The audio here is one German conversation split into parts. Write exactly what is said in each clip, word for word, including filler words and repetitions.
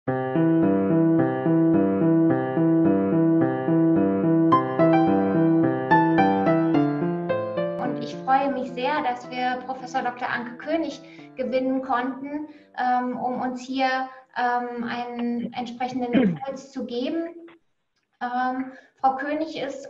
Und ich freue mich sehr, dass wir Professor Doktor Anke König gewinnen konnten, ähm, um uns hier ähm, einen entsprechenden Impuls zu geben. Ähm, Frau König ist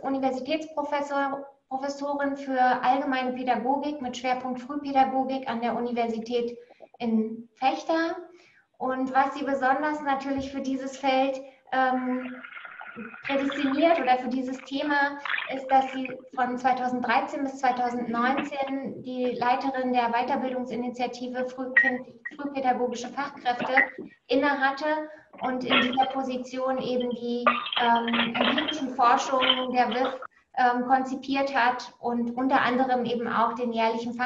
Universitätsprofessorin für allgemeine Pädagogik mit Schwerpunkt Frühpädagogik an der Universität in Vechta. Und was sie besonders natürlich für dieses Feld ähm, prädestiniert oder für dieses Thema ist, dass sie von zweitausenddreizehn bis zweitausendneunzehn die Leiterin der Weiterbildungsinitiative Frühkind, Frühpädagogische Fachkräfte innehatte und in dieser Position eben die ähm, empirischen Forschungen der W I F ähm, konzipiert hat und unter anderem eben auch den jährlichen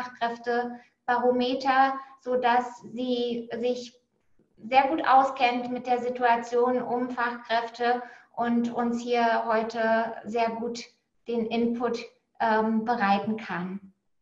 Fachkräftebarometer, sodass sie sich sehr gut auskennt mit der Situation um Fachkräfte und uns hier heute sehr gut den Input ähm, bereiten kann.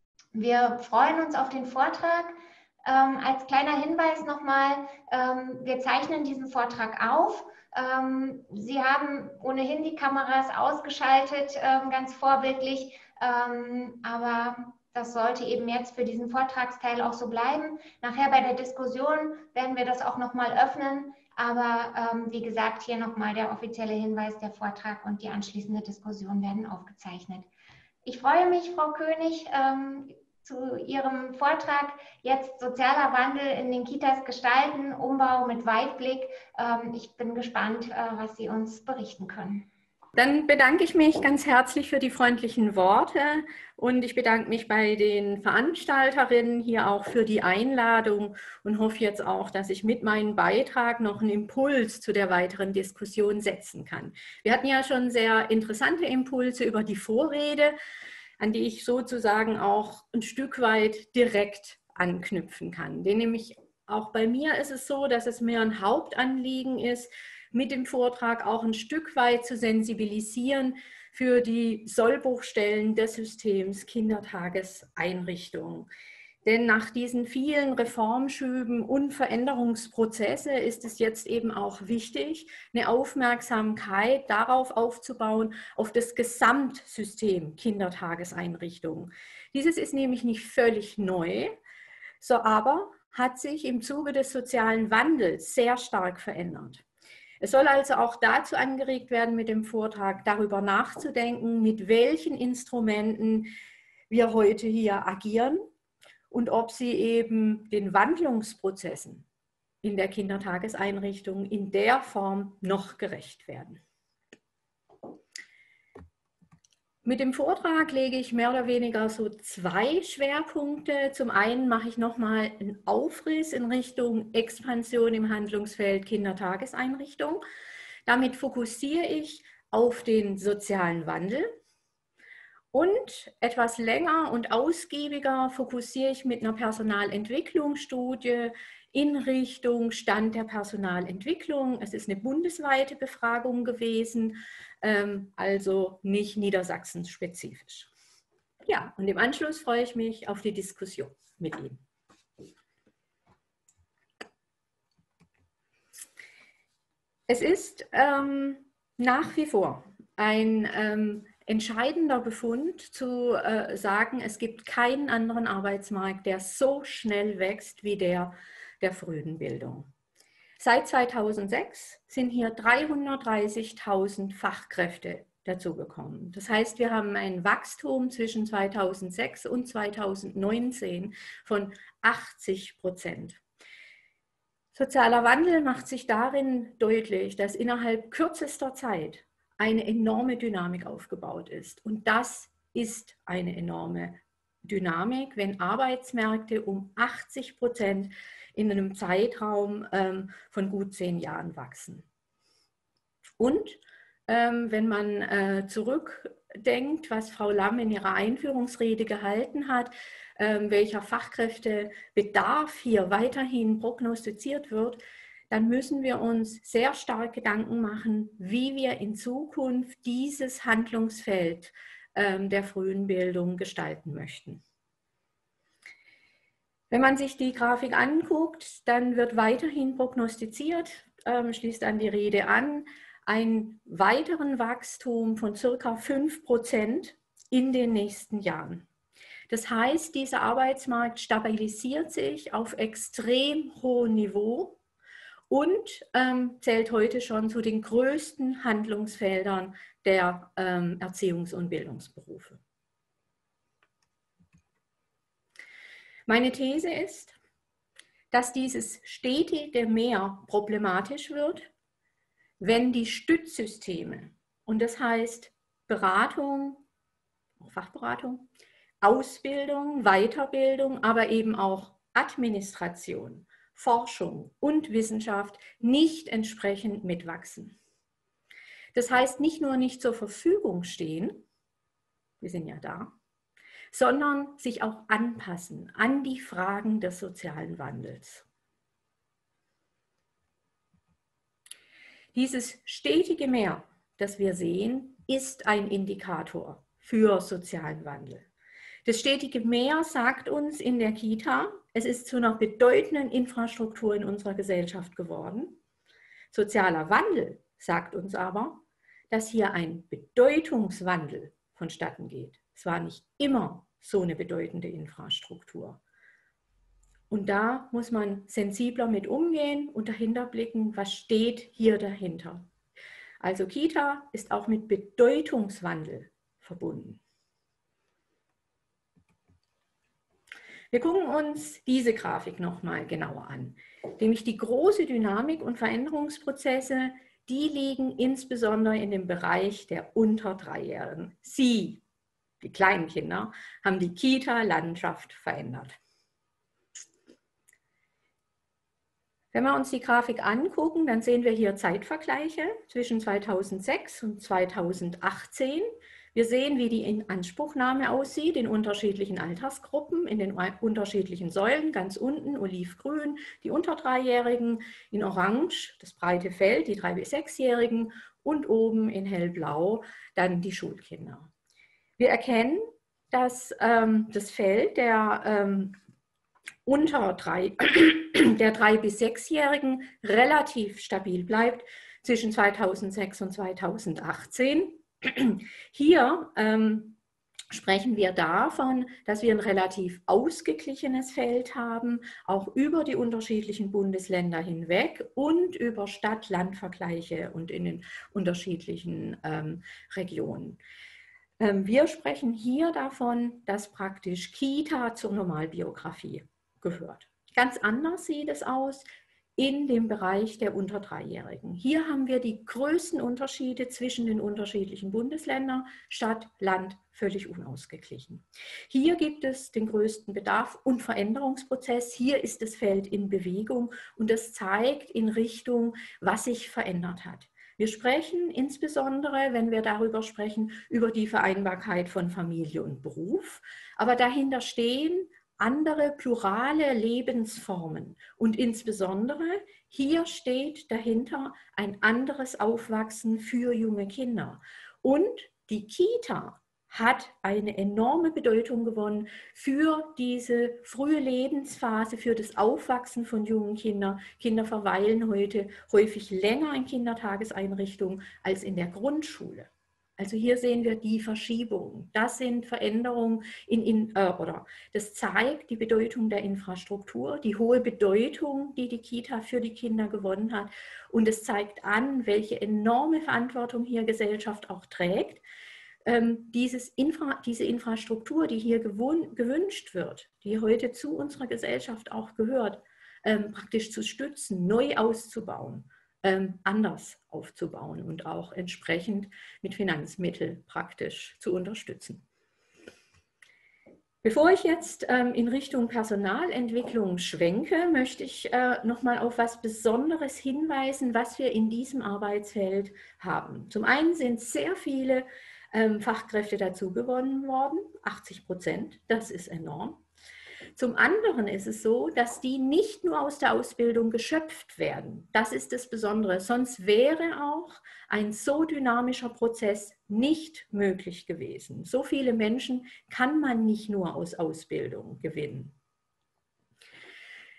Wir freuen uns auf den Vortrag. Ähm, als kleiner Hinweis nochmal, ähm, wir zeichnen diesen Vortrag auf. Ähm, Sie haben ohnehin die Kameras ausgeschaltet, ähm, ganz vorbildlich, ähm, aber das sollte eben jetzt für diesen Vortragsteil auch so bleiben. Nachher bei der Diskussion werden wir das auch nochmal öffnen. Aber ähm, wie gesagt, hier nochmal der offizielle Hinweis, der Vortrag und die anschließende Diskussion werden aufgezeichnet. Ich freue mich, Frau König, ähm, zu Ihrem Vortrag jetzt sozialer Wandel in den Kitas gestalten, Umbau mit Weitblick. Ähm, ich bin gespannt, äh, was Sie uns berichten können. Dann bedanke ich mich ganz herzlich für die freundlichen Worte und ich bedanke mich bei den Veranstalterinnen hier auch für die Einladung und hoffe jetzt auch, dass ich mit meinem Beitrag noch einen Impuls zu der weiteren Diskussion setzen kann. Wir hatten ja schon sehr interessante Impulse über die Vorrede, an die ich sozusagen auch ein Stück weit direkt anknüpfen kann. Denn nämlich auch bei mir ist es so, dass es mir ein Hauptanliegen ist, mit dem Vortrag auch ein Stück weit zu sensibilisieren für die Sollbruchstellen des Systems Kindertageseinrichtungen. Denn nach diesen vielen Reformschüben und Veränderungsprozesse ist es jetzt eben auch wichtig, eine Aufmerksamkeit darauf aufzubauen, auf das Gesamtsystem Kindertageseinrichtungen. Dieses ist nämlich nicht völlig neu, so aber hat sich im Zuge des sozialen Wandels sehr stark verändert. Es soll also auch dazu angeregt werden, mit dem Vortrag darüber nachzudenken, mit welchen Instrumenten wir heute hier agieren und ob sie eben den Wandlungsprozessen in der Kindertageseinrichtung in der Form noch gerecht werden. Mit dem Vortrag lege ich mehr oder weniger so zwei Schwerpunkte. Zum einen mache ich nochmal einen Aufriss in Richtung Expansion im Handlungsfeld Kindertageseinrichtung. Damit fokussiere ich auf den sozialen Wandel. Und etwas länger und ausgiebiger fokussiere ich mit einer Personalentwicklungsstudie in Richtung Stand der Personalentwicklung. Es ist eine bundesweite Befragung gewesen, also nicht niedersachsenspezifisch. Ja, und im Anschluss freue ich mich auf die Diskussion mit Ihnen. Es ist ähm, nach wie vor ein ähm, entscheidender Befund zu äh, sagen, es gibt keinen anderen Arbeitsmarkt, der so schnell wächst wie der der frühen Bildung. Seit zweitausendsechs sind hier dreihundertdreißigtausend Fachkräfte dazugekommen. Das heißt, wir haben ein Wachstum zwischen zweitausendsechs und zweitausendneunzehn von achtzig Prozent. Sozialer Wandel macht sich darin deutlich, dass innerhalb kürzester Zeit eine enorme Dynamik aufgebaut ist. Und das ist eine enorme Dynamik, wenn Arbeitsmärkte um achtzig Prozent in einem Zeitraum ähm, von gut zehn Jahren wachsen. Und ähm, wenn man äh, zurückdenkt, was Frau Lamm in ihrer Einführungsrede gehalten hat, ähm, welcher Fachkräftebedarf hier weiterhin prognostiziert wird, dann müssen wir uns sehr stark Gedanken machen, wie wir in Zukunft dieses Handlungsfeld ähm, der frühen Bildung gestalten möchten. Wenn man sich die Grafik anguckt, dann wird weiterhin prognostiziert, ähm, schließt an die Rede an, einen weiteren Wachstum von circa fünf Prozent in den nächsten Jahren. Das heißt, dieser Arbeitsmarkt stabilisiert sich auf extrem hohem Niveau und ähm, zählt heute schon zu den größten Handlungsfeldern der ähm, Erziehungs- und Bildungsberufe. Meine These ist, dass dieses stetige Mehr problematisch wird, wenn die Stützsysteme, und das heißt Beratung, auch Fachberatung, Ausbildung, Weiterbildung, aber eben auch Administration, Forschung und Wissenschaft nicht entsprechend mitwachsen. Das heißt, nicht nur nicht zur Verfügung stehen, wir sind ja da, sondern sich auch anpassen an die Fragen des sozialen Wandels. Dieses stetige Mehr, das wir sehen, ist ein Indikator für sozialen Wandel. Das stetige Mehr sagt uns in der Kita, es ist zu einer bedeutenden Infrastruktur in unserer Gesellschaft geworden. Sozialer Wandel sagt uns aber, dass hier ein Bedeutungswandel vonstatten geht. Es war nicht immer so eine bedeutende Infrastruktur. Und da muss man sensibler mit umgehen und dahinter blicken, was steht hier dahinter. Also Kita ist auch mit Bedeutungswandel verbunden. Wir gucken uns diese Grafik nochmal genauer an. Nämlich die große Dynamik und Veränderungsprozesse, die liegen insbesondere in dem Bereich der unter Dreijährigen. Sie, die kleinen Kinder, haben die Kita-Landschaft verändert. Wenn wir uns die Grafik angucken, dann sehen wir hier Zeitvergleiche zwischen zweitausendsechs und zweitausendachtzehn. Wir sehen, wie die Inanspruchnahme aussieht in unterschiedlichen Altersgruppen, in den unterschiedlichen Säulen, ganz unten olivgrün, die unter Dreijährigen, in orange das breite Feld, die drei- bis sechsjährigen und oben in hellblau dann die Schulkinder. Wir erkennen, dass ähm, das Feld der ähm, unter drei, der drei- bis sechsjährigen relativ stabil bleibt zwischen zweitausendsechs und zweitausendachtzehn. Hier ähm, sprechen wir davon, dass wir ein relativ ausgeglichenes Feld haben, auch über die unterschiedlichen Bundesländer hinweg und über Stadt-Land-Vergleiche und in den unterschiedlichen ähm, Regionen. Ähm, wir sprechen hier davon, dass praktisch Kita zur Normalbiografie gehört. Ganz anders sieht es aus in dem Bereich der unter Dreijährigen. Hier haben wir die größten Unterschiede zwischen den unterschiedlichen Bundesländern, Stadt, Land, völlig unausgeglichen. Hier gibt es den größten Bedarf und Veränderungsprozess. Hier ist das Feld in Bewegung und das zeigt in Richtung, was sich verändert hat. Wir sprechen insbesondere, wenn wir darüber sprechen, über die Vereinbarkeit von Familie und Beruf, aber dahinter stehen andere plurale Lebensformen und insbesondere hier steht dahinter ein anderes Aufwachsen für junge Kinder. Und die Kita hat eine enorme Bedeutung gewonnen für diese frühe Lebensphase, für das Aufwachsen von jungen Kindern. Kinder verweilen heute häufig länger in Kindertageseinrichtungen als in der Grundschule. Also hier sehen wir die Verschiebung. Das sind Veränderungen in, in äh, oder das zeigt die Bedeutung der Infrastruktur, die hohe Bedeutung, die die Kita für die Kinder gewonnen hat. Und es zeigt an, welche enorme Verantwortung hier Gesellschaft auch trägt. Ähm, dieses Infra, diese Infrastruktur, die hier gewünscht wird, die heute zu unserer Gesellschaft auch gehört, ähm, praktisch zu stützen, neu auszubauen. Anders aufzubauen und auch entsprechend mit Finanzmitteln praktisch zu unterstützen. Bevor ich jetzt ähm, in Richtung Personalentwicklung schwenke, möchte ich äh, nochmal auf was Besonderes hinweisen, was wir in diesem Arbeitsfeld haben. Zum einen sind sehr viele ähm, Fachkräfte dazu gewonnen worden, achtzig Prozent, das ist enorm. Zum anderen ist es so, dass die nicht nur aus der Ausbildung geschöpft werden. Das ist das Besondere. Sonst wäre auch ein so dynamischer Prozess nicht möglich gewesen. So viele Menschen kann man nicht nur aus Ausbildung gewinnen.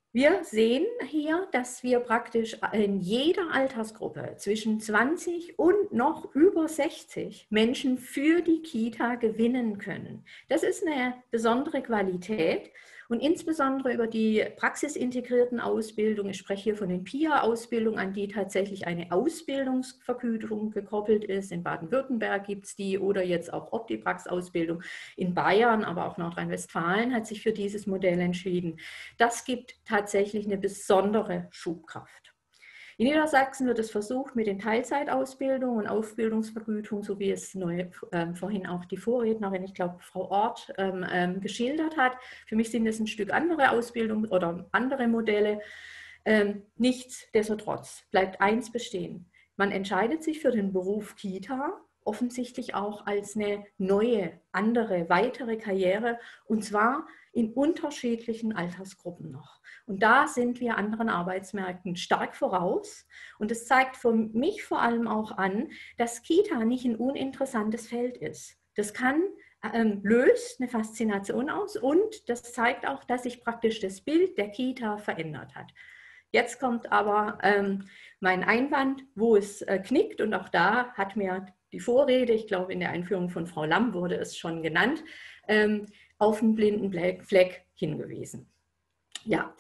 Wir sehen hier, dass wir praktisch in jeder Altersgruppe zwischen zwanzig und noch über sechzig Menschen für die Kita gewinnen können. Das ist eine besondere Qualität und insbesondere über die praxisintegrierten Ausbildungen, ich spreche hier von den P I A-Ausbildungen, an die tatsächlich eine Ausbildungsvergütung gekoppelt ist. In Baden-Württemberg gibt es die oder jetzt auch Optiprax-Ausbildung in Bayern, aber auch Nordrhein-Westfalen hat sich für dieses Modell entschieden. Das gibt tatsächlich eine besondere Schubkraft. In Niedersachsen wird es versucht mit den Teilzeitausbildungen und Ausbildungsvergütung, so wie es neu, äh, vorhin auch die Vorrednerin, ich glaube Frau Ort, ähm, ähm, geschildert hat. Für mich sind es ein Stück andere Ausbildungen oder andere Modelle. Ähm, nichtsdestotrotz bleibt eins bestehen. Man entscheidet sich für den Beruf Kita, offensichtlich auch als eine neue, andere, weitere Karriere, und zwar in unterschiedlichen Altersgruppen noch. Und da sind wir anderen Arbeitsmärkten stark voraus. Und es zeigt für mich vor allem auch an, dass Kita nicht ein uninteressantes Feld ist. Das kann, ähm, löst eine Faszination aus und das zeigt auch, dass sich praktisch das Bild der Kita verändert hat. Jetzt kommt aber ähm, mein Einwand, wo es äh, knickt, und auch da hat mir die Vorrede, ich glaube in der Einführung von Frau Lamm wurde es schon genannt, ähm, auf einen blinden Fleck hingewiesen. Ja,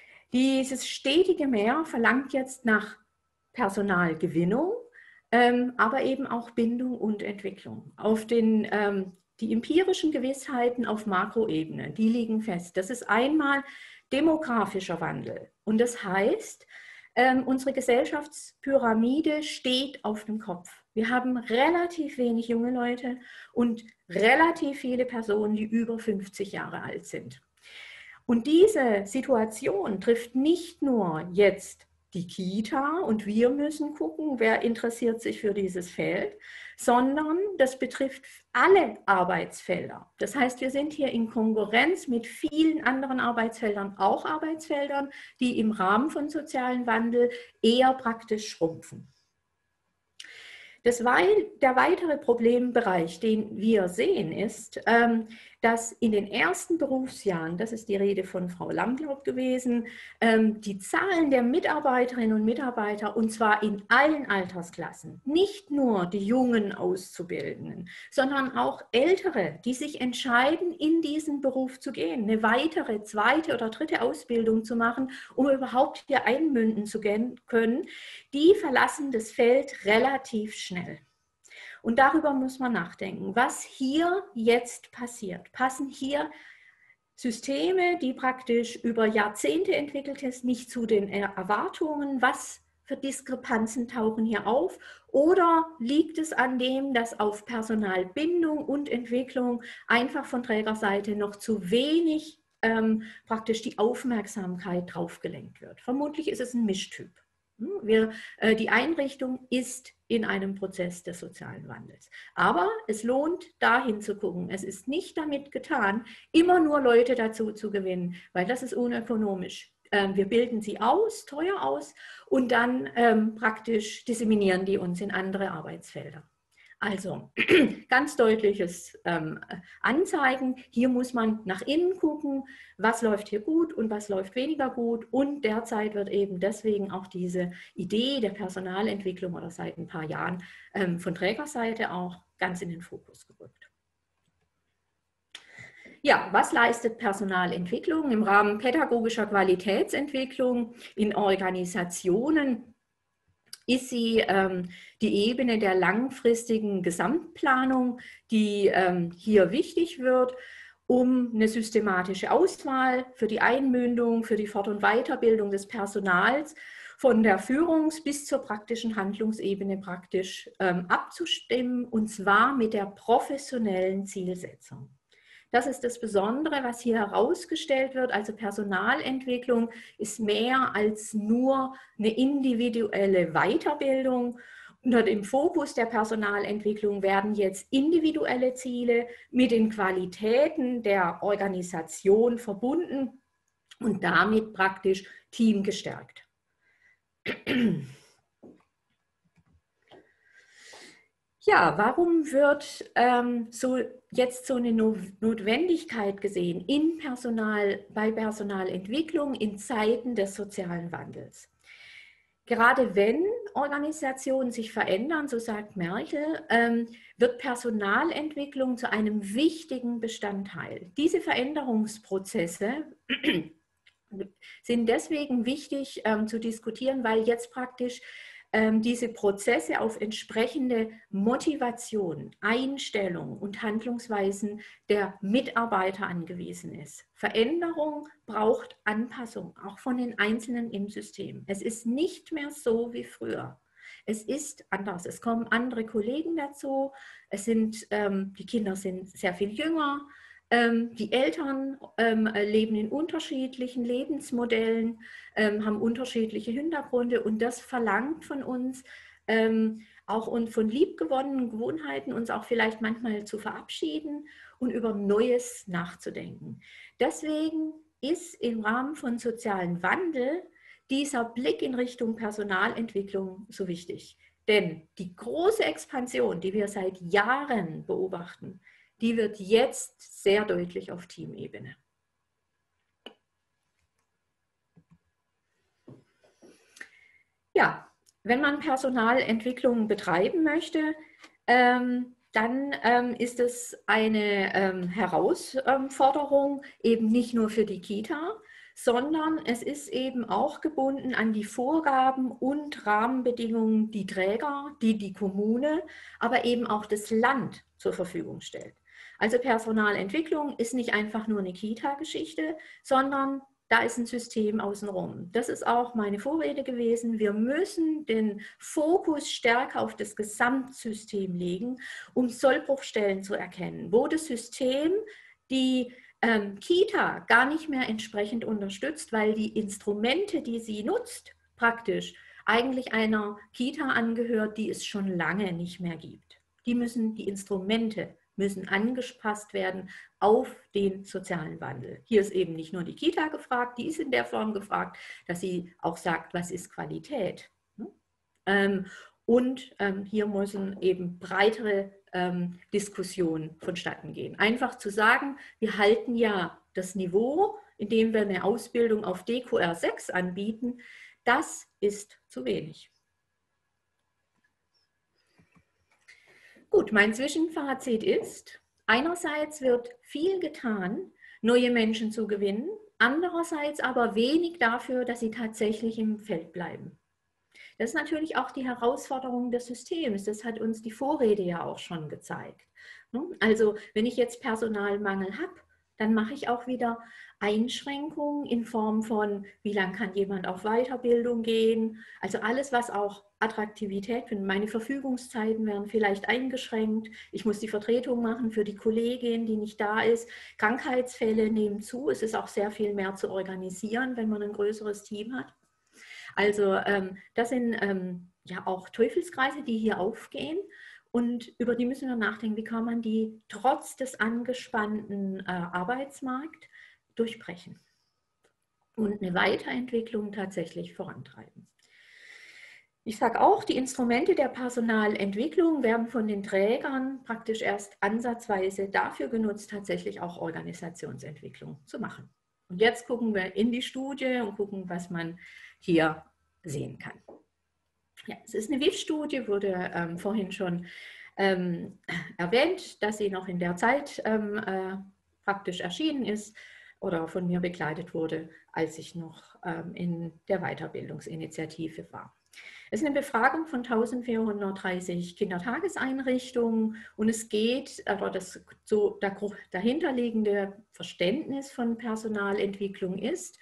dieses stetige Mehr verlangt jetzt nach Personalgewinnung, ähm, aber eben auch Bindung und Entwicklung. Auf den, ähm, die empirischen Gewissheiten auf Makroebene, die liegen fest. Das ist einmal demografischer Wandel. Und das heißt, ähm, unsere Gesellschaftspyramide steht auf dem Kopf. Wir haben relativ wenig junge Leute und relativ viele Personen, die über fünfzig Jahre alt sind. Und diese Situation trifft nicht nur jetzt die Kita und wir müssen gucken, wer interessiert sich für dieses Feld, sondern das betrifft alle Arbeitsfelder. Das heißt, wir sind hier in Konkurrenz mit vielen anderen Arbeitsfeldern, auch Arbeitsfeldern, die im Rahmen von sozialem Wandel eher praktisch schrumpfen. Das, der weitere Problembereich, den wir sehen, ist, dass in den ersten Berufsjahren, das ist die Rede von Frau Lammglaub gewesen, die Zahlen der Mitarbeiterinnen und Mitarbeiter, und zwar in allen Altersklassen, nicht nur die jungen Auszubildenden, sondern auch Ältere, die sich entscheiden, in diesen Beruf zu gehen, eine weitere, zweite oder dritte Ausbildung zu machen, um überhaupt hier einmünden zu können, die verlassen das Feld relativ schnell. Und darüber muss man nachdenken, was hier jetzt passiert. Passen hier Systeme, die praktisch über Jahrzehnte entwickelt sind, nicht zu den Erwartungen? Was für Diskrepanzen tauchen hier auf? Oder liegt es an dem, dass auf Personalbindung und Entwicklung einfach von Trägerseite noch zu wenig ähm, praktisch die Aufmerksamkeit drauf gelenkt wird? Vermutlich ist es ein Mischtyp. Wir, äh, die Einrichtung ist in einem Prozess des sozialen Wandels. Aber es lohnt, dahin zu gucken. Es ist nicht damit getan, immer nur Leute dazu zu gewinnen, weil das ist unökonomisch. Ähm, wir bilden sie aus, teuer aus, und dann ähm, praktisch disseminieren die uns in andere Arbeitsfelder. Also ganz deutliches ähm, Anzeigen. Hier muss man nach innen gucken, was läuft hier gut und was läuft weniger gut. Und derzeit wird eben deswegen auch diese Idee der Personalentwicklung oder seit ein paar Jahren ähm, von Trägerseite auch ganz in den Fokus gerückt. Ja, was leistet Personalentwicklung im Rahmen pädagogischer Qualitätsentwicklung in Organisationen? Ist sie ähm, die Ebene der langfristigen Gesamtplanung, die ähm, hier wichtig wird, um eine systematische Auswahl für die Einmündung, für die Fort- und Weiterbildung des Personals von der Führungs- bis zur praktischen Handlungsebene praktisch ähm, abzustimmen, und zwar mit der professionellen Zielsetzung. Das ist das Besondere, was hier herausgestellt wird. Also Personalentwicklung ist mehr als nur eine individuelle Weiterbildung. Unter dem Fokus der Personalentwicklung werden jetzt individuelle Ziele mit den Qualitäten der Organisation verbunden und damit praktisch Team gestärkt. Ja, warum wird ähm, so jetzt so eine no Notwendigkeit gesehen in Personal, bei Personalentwicklung in Zeiten des sozialen Wandels? Gerade wenn Organisationen sich verändern, so sagt Merkel, ähm, wird Personalentwicklung zu einem wichtigen Bestandteil. Diese Veränderungsprozesse sind deswegen wichtig ähm, zu diskutieren, weil jetzt praktisch ähm, diese Prozesse auf entsprechende Motivation, Einstellung und Handlungsweisen der Mitarbeiter angewiesen ist. Veränderung braucht Anpassung, auch von den Einzelnen im System. Es ist nicht mehr so wie früher. Es ist anders. Es kommen andere Kollegen dazu. Es sind, ähm, die Kinder sind sehr viel jünger. Ähm, die Eltern ähm, leben in unterschiedlichen Lebensmodellen, ähm, haben unterschiedliche Hintergründe und das verlangt von uns, ähm, auch und von liebgewonnenen Gewohnheiten, uns auch vielleicht manchmal zu verabschieden und über Neues nachzudenken. Deswegen ist im Rahmen von sozialem Wandel dieser Blick in Richtung Personalentwicklung so wichtig. Denn die große Expansion, die wir seit Jahren beobachten, die wird jetzt sehr deutlich auf Teamebene. Ja, wenn man Personalentwicklung betreiben möchte, ähm, dann ähm, ist es eine ähm, Herausforderung, eben nicht nur für die Kita, sondern es ist eben auch gebunden an die Vorgaben und Rahmenbedingungen, die Träger, die die Kommune, aber eben auch das Land zur Verfügung stellt. Also Personalentwicklung ist nicht einfach nur eine Kita-Geschichte, sondern da ist ein System außenrum. Das ist auch meine Vorrede gewesen. Wir müssen den Fokus stärker auf das Gesamtsystem legen, um Sollbruchstellen zu erkennen, wo das System die ähm, Kita gar nicht mehr entsprechend unterstützt, weil die Instrumente, die sie nutzt, praktisch eigentlich einer Kita angehört, die es schon lange nicht mehr gibt. Die müssen die Instrumente müssen angepasst werden auf den sozialen Wandel. Hier ist eben nicht nur die Kita gefragt, die ist in der Form gefragt, dass sie auch sagt, was ist Qualität. Und hier müssen eben breitere Diskussionen vonstatten gehen. Einfach zu sagen, wir halten ja das Niveau, indem wir eine Ausbildung auf D Q R sechs anbieten, das ist zu wenig. Gut, mein Zwischenfazit ist, einerseits wird viel getan, neue Menschen zu gewinnen, andererseits aber wenig dafür, dass sie tatsächlich im Feld bleiben. Das ist natürlich auch die Herausforderung des Systems, das hat uns die Vorrede ja auch schon gezeigt. Also wenn ich jetzt Personalmangel habe, dann mache ich auch wieder Einschränkungen in Form von, wie lange kann jemand auf Weiterbildung gehen, also alles, was auch Attraktivität findet. Meine Verfügungszeiten werden vielleicht eingeschränkt, ich muss die Vertretung machen für die Kollegin, die nicht da ist. Krankheitsfälle nehmen zu, es ist auch sehr viel mehr zu organisieren, wenn man ein größeres Team hat. Also ähm, das sind ähm, ja auch Teufelskreise, die hier aufgehen. Und über die müssen wir nachdenken, wie kann man die trotz des angespannten äh, Arbeitsmarkts durchbrechen und eine Weiterentwicklung tatsächlich vorantreiben. Ich sage auch, die Instrumente der Personalentwicklung werden von den Trägern praktisch erst ansatzweise dafür genutzt, tatsächlich auch Organisationsentwicklung zu machen. Und jetzt gucken wir in die Studie und gucken, was man hier sehen kann. Ja, es ist eine W I F-Studie, wurde ähm, vorhin schon ähm, erwähnt, dass sie noch in der Zeit ähm, äh, praktisch erschienen ist oder von mir begleitet wurde, als ich noch ähm, in der Weiterbildungsinitiative war. Es ist eine Befragung von eintausendvierhundertdreißig Kindertageseinrichtungen und es geht, aber das so dahinterliegende Verständnis von Personalentwicklung ist,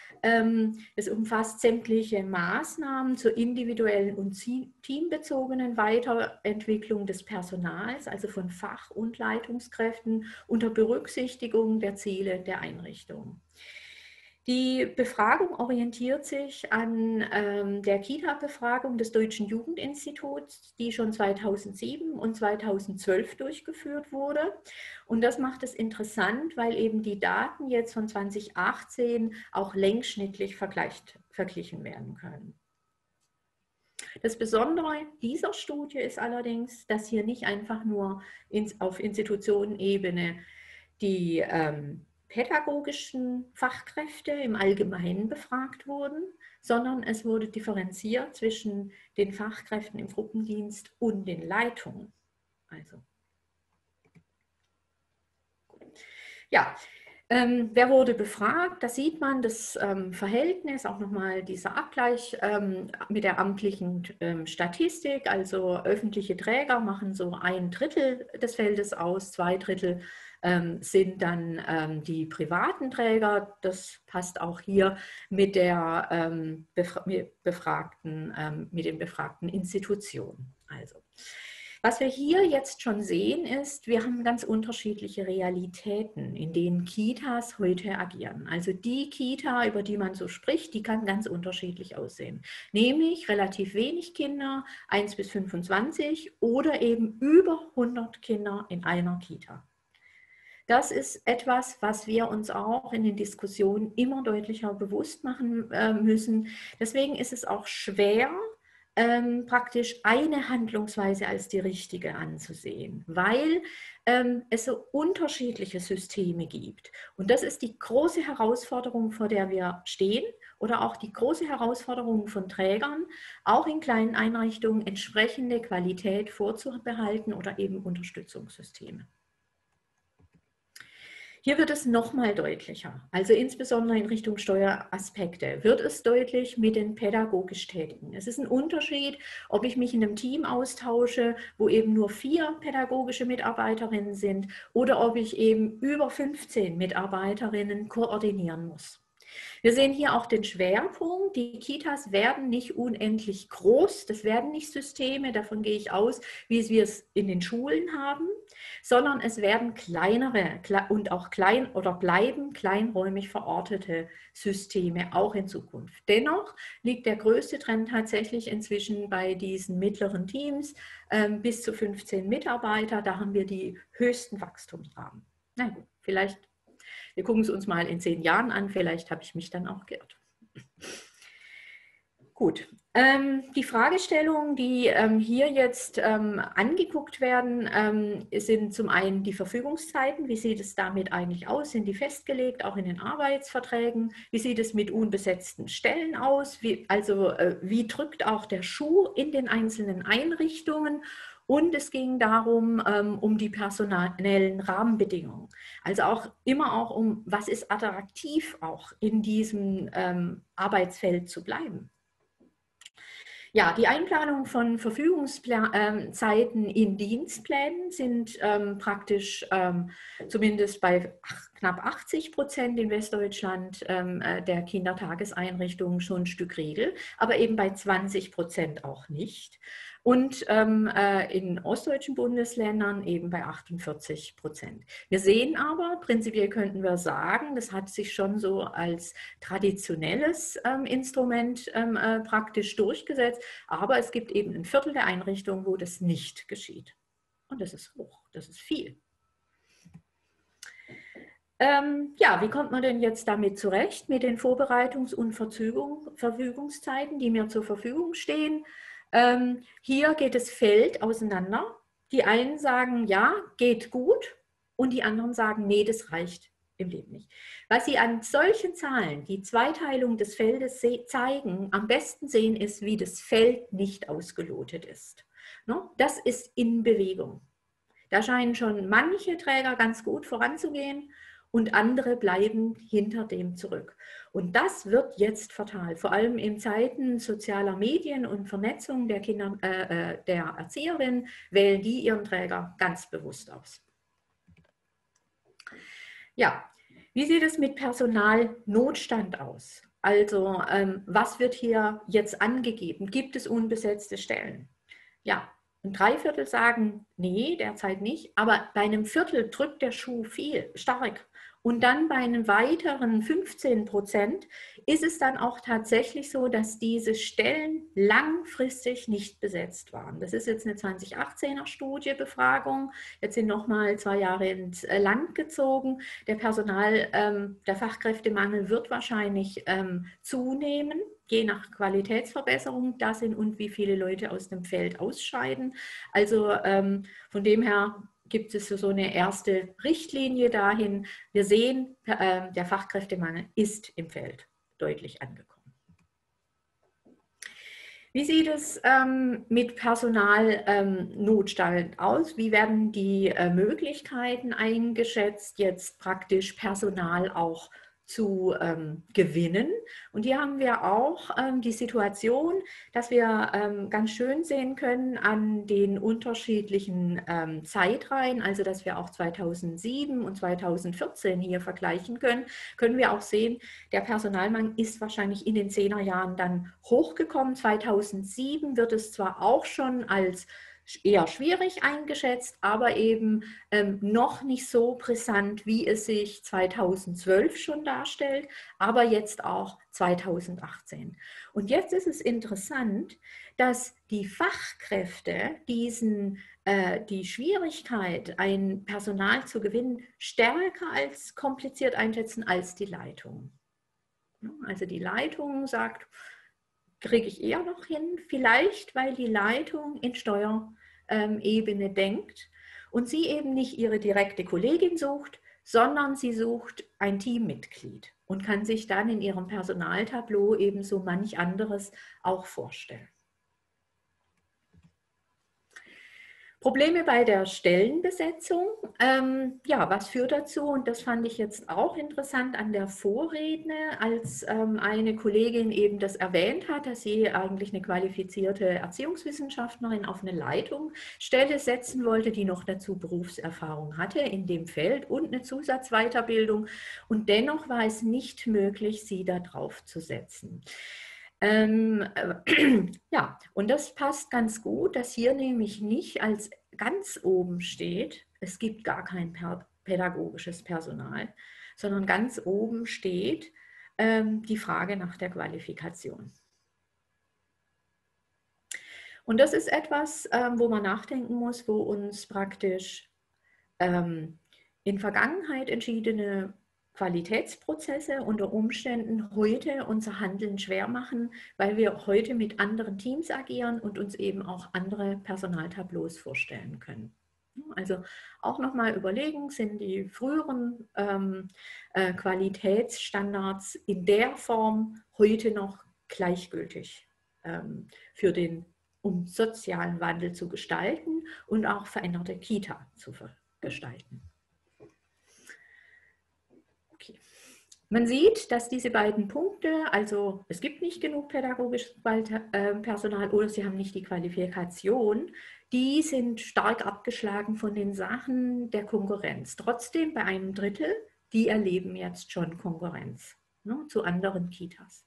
es umfasst sämtliche Maßnahmen zur individuellen und teambezogenen Weiterentwicklung des Personals, also von Fach- und Leitungskräften, unter Berücksichtigung der Ziele der Einrichtung. Die Befragung orientiert sich an ähm, der Kita-Befragung des Deutschen Jugendinstituts, die schon zweitausendsieben und zweitausendzwölf durchgeführt wurde. Und das macht es interessant, weil eben die Daten jetzt von zweitausendachtzehn auch längsschnittlich vergleicht, verglichen werden können. Das Besondere dieser Studie ist allerdings, dass hier nicht einfach nur ins, auf Institutionenebene die ähm, pädagogischen Fachkräfte im Allgemeinen befragt wurden, sondern es wurde differenziert zwischen den Fachkräften im Gruppendienst und den Leitungen. Also, ja. Ähm, wer wurde befragt? Da sieht man das ähm, Verhältnis, auch nochmal dieser Abgleich ähm, mit der amtlichen ähm, Statistik. Also öffentliche Träger machen so ein Drittel des Feldes aus, zwei Drittel ähm, sind dann ähm, die privaten Träger. Das passt auch hier mit, der, ähm, befra mit, befragten, ähm, mit den befragten Institutionen. Also. Was wir hier jetzt schon sehen, ist, wir haben ganz unterschiedliche Realitäten, in denen Kitas heute agieren. Also die Kita, über die man so spricht, die kann ganz unterschiedlich aussehen. Nämlich relativ wenig Kinder, eins bis fünfundzwanzig oder eben über hundert Kinder in einer Kita. Das ist etwas, was wir uns auch in den Diskussionen immer deutlicher bewusst machen müssen. Deswegen ist es auch schwer, Ähm, praktisch eine Handlungsweise als die richtige anzusehen, weil ähm, es so unterschiedliche Systeme gibt. Und das ist die große Herausforderung, vor der wir stehen, oder auch die große Herausforderung von Trägern, auch in kleinen Einrichtungen entsprechende Qualität vorzubehalten oder eben Unterstützungssysteme. Hier wird es nochmal deutlicher, also insbesondere in Richtung Steueraspekte, wird es deutlich mit den pädagogisch Tätigen. Es ist ein Unterschied, ob ich mich in einem Team austausche, wo eben nur vier pädagogische Mitarbeiterinnen sind oder ob ich eben über fünfzehn Mitarbeiterinnen koordinieren muss. Wir sehen hier auch den Schwerpunkt. Die Kitas werden nicht unendlich groß, das werden nicht Systeme, davon gehe ich aus, wie wir es in den Schulen haben, sondern es werden kleinere und auch klein oder bleiben kleinräumig verortete Systeme auch in Zukunft. Dennoch liegt der größte Trend tatsächlich inzwischen bei diesen mittleren Teams ähm, bis zu fünfzehn Mitarbeiter. Da haben wir die höchsten Wachstumsraten. Na gut, vielleicht. Wir gucken es uns mal in zehn Jahren an, vielleicht habe ich mich dann auch geirrt. Gut, ähm, die Fragestellungen, die ähm, hier jetzt ähm, angeguckt werden, ähm, sind zum einen die Verfügungszeiten. Wie sieht es damit eigentlich aus? Sind die festgelegt, auch in den Arbeitsverträgen? Wie sieht es mit unbesetzten Stellen aus? Wie, also äh, wie drückt auch der Schuh in den einzelnen Einrichtungen? Und es ging darum, ähm, um die personellen Rahmenbedingungen. Also auch immer auch um, was ist attraktiv auch in diesem ähm, Arbeitsfeld zu bleiben. Ja, die Einplanung von Verfügungszeiten in Dienstplänen sind ähm, praktisch ähm, zumindest bei ach, knapp achtzig Prozent in Westdeutschland ähm, der Kindertageseinrichtungen schon ein Stück Regel, aber eben bei zwanzig Prozent auch nicht. Und ähm, äh, in ostdeutschen Bundesländern eben bei achtundvierzig Prozent. Wir sehen aber, prinzipiell könnten wir sagen, das hat sich schon so als traditionelles ähm, Instrument ähm, äh, praktisch durchgesetzt, aber es gibt eben ein Viertel der Einrichtungen, wo das nicht geschieht. Und das ist hoch, das ist viel. Ähm, ja, wie kommt man denn jetzt damit zurecht, mit den Vorbereitungs- und Verfügungszeiten, die mir zur Verfügung stehen? Ähm, hier geht das Feld auseinander. Die einen sagen, ja, geht gut, und die anderen sagen, nee, das reicht im Leben nicht. Was Sie an solchen Zahlen, die Zweiteilung des Feldes zeigen, am besten sehen, ist, wie das Feld nicht ausgelotet ist. Das ist in Bewegung. Da scheinen schon manche Träger ganz gut voranzugehen und andere bleiben hinter dem zurück. Und das wird jetzt fatal, vor allem in Zeiten sozialer Medien und Vernetzung der Kinder, äh, der Erzieherinnen, wählen die ihren Träger ganz bewusst aus. Ja, wie sieht es mit Personalnotstand aus? Also ähm, was wird hier jetzt angegeben? Gibt es unbesetzte Stellen? Ja, ein Dreiviertel sagen, nee, derzeit nicht, aber bei einem Viertel drückt der Schuh viel, stark. Und dann bei einem weiteren fünfzehn Prozent ist es dann auch tatsächlich so, dass diese Stellen langfristig nicht besetzt waren. Das ist jetzt eine zweitausendachtzehner Studie, Befragung. Jetzt sind nochmal zwei Jahre ins Land gezogen. Der Personal, ähm, der Fachkräftemangel wird wahrscheinlich ähm, zunehmen, je nach Qualitätsverbesserung da sind und wie viele Leute aus dem Feld ausscheiden. Also ähm, von dem her gibt es so eine erste Richtlinie dahin. Wir sehen, äh, der Fachkräftemangel ist im Feld deutlich angekommen. Wie sieht es ähm, mit Personalnotstand ähm, aus? Wie werden die äh, Möglichkeiten eingeschätzt, jetzt praktisch Personal auch zu ähm, gewinnen? Und hier haben wir auch ähm, die Situation, dass wir ähm, ganz schön sehen können an den unterschiedlichen ähm, Zeitreihen, also dass wir auch zweitausendsieben und zweitausendvierzehn hier vergleichen können, können wir auch sehen, der Personalmangel ist wahrscheinlich in den Zehnerjahren dann hochgekommen. zweitausendsieben wird es zwar auch schon als eher schwierig eingeschätzt, aber eben ähm, noch nicht so brisant, wie es sich zweitausendzwölf schon darstellt, aber jetzt auch zweitausendachtzehn. Und jetzt ist es interessant, dass die Fachkräfte diesen, äh, die Schwierigkeit, ein Personal zu gewinnen, stärker als kompliziert einschätzen als die Leitung. Also die Leitung sagt, kriege ich eher noch hin, vielleicht weil die Leitung in Steuerebene denkt und sie eben nicht ihre direkte Kollegin sucht, sondern sie sucht ein Teammitglied und kann sich dann in ihrem Personaltableau eben so manch anderes auch vorstellen. Probleme bei der Stellenbesetzung. Ähm, ja, was führt dazu? Und das fand ich jetzt auch interessant an der Vorredne, als ähm, eine Kollegin eben das erwähnt hat, dass sie eigentlich eine qualifizierte Erziehungswissenschaftlerin auf eine Leitungsstelle setzen wollte, die noch dazu Berufserfahrung hatte in dem Feld und eine Zusatzweiterbildung. Und dennoch war es nicht möglich, sie da drauf zu setzen. Ähm, äh, ja, und das passt ganz gut, dass hier nämlich nicht als ganz oben steht, es gibt gar kein pädagogisches Personal, sondern ganz oben steht ähm, die Frage nach der Qualifikation. Und das ist etwas, ähm, wo man nachdenken muss, wo uns praktisch ähm, in Vergangenheit entschiedene Qualitätsprozesse unter Umständen heute unser Handeln schwer machen, weil wir heute mit anderen Teams agieren und uns eben auch andere Personaltableaus vorstellen können. Also auch nochmal überlegen, sind die früheren ähm, äh, Qualitätsstandards in der Form heute noch gleichgültig ähm, für den, um sozialen Wandel zu gestalten und auch veränderte Kita zu gestalten. Okay. Man sieht, dass diese beiden Punkte, also es gibt nicht genug pädagogisches Personal oder sie haben nicht die Qualifikation, die sind stark abgeschlagen von den Sachen der Konkurrenz. Trotzdem bei einem Drittel, die erleben jetzt schon Konkurrenz, ne, zu anderen Kitas.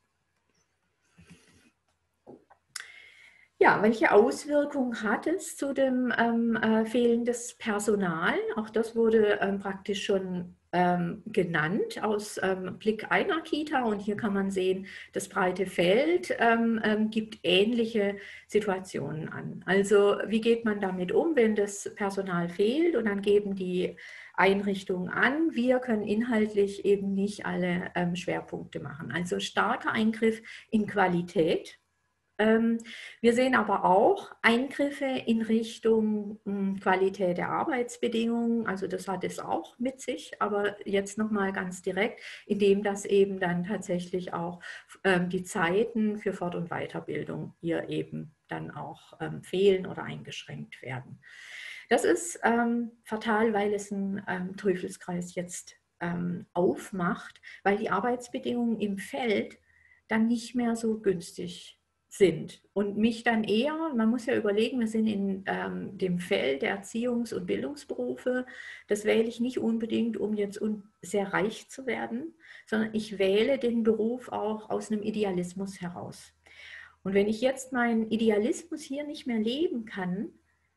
Ja, welche Auswirkungen hat es zu dem ähm, äh, Fehlen des Personal? Auch das wurde ähm, praktisch schon ähm, genannt aus ähm, Blick einer Kita. Und hier kann man sehen, das breite Feld ähm, ähm, gibt ähnliche Situationen an. Also wie geht man damit um, wenn das Personal fehlt? Und dann geben die Einrichtungen an, wir können inhaltlich eben nicht alle ähm, Schwerpunkte machen. Also starker Eingriff in Qualität. Wir sehen aber auch Eingriffe in Richtung Qualität der Arbeitsbedingungen, also das hat es auch mit sich, aber jetzt nochmal ganz direkt, indem das eben dann tatsächlich auch die Zeiten für Fort- und Weiterbildung hier eben dann auch fehlen oder eingeschränkt werden. Das ist ähm, fatal, weil es einen ähm, Teufelskreis jetzt ähm, aufmacht, weil die Arbeitsbedingungen im Feld dann nicht mehr so günstig sind und mich dann eher, man muss ja überlegen, wir sind in ähm, dem Feld der Erziehungs- und Bildungsberufe, das wähle ich nicht unbedingt, um jetzt un sehr reich zu werden, sondern ich wähle den Beruf auch aus einem Idealismus heraus. Und wenn ich jetzt meinen Idealismus hier nicht mehr leben kann,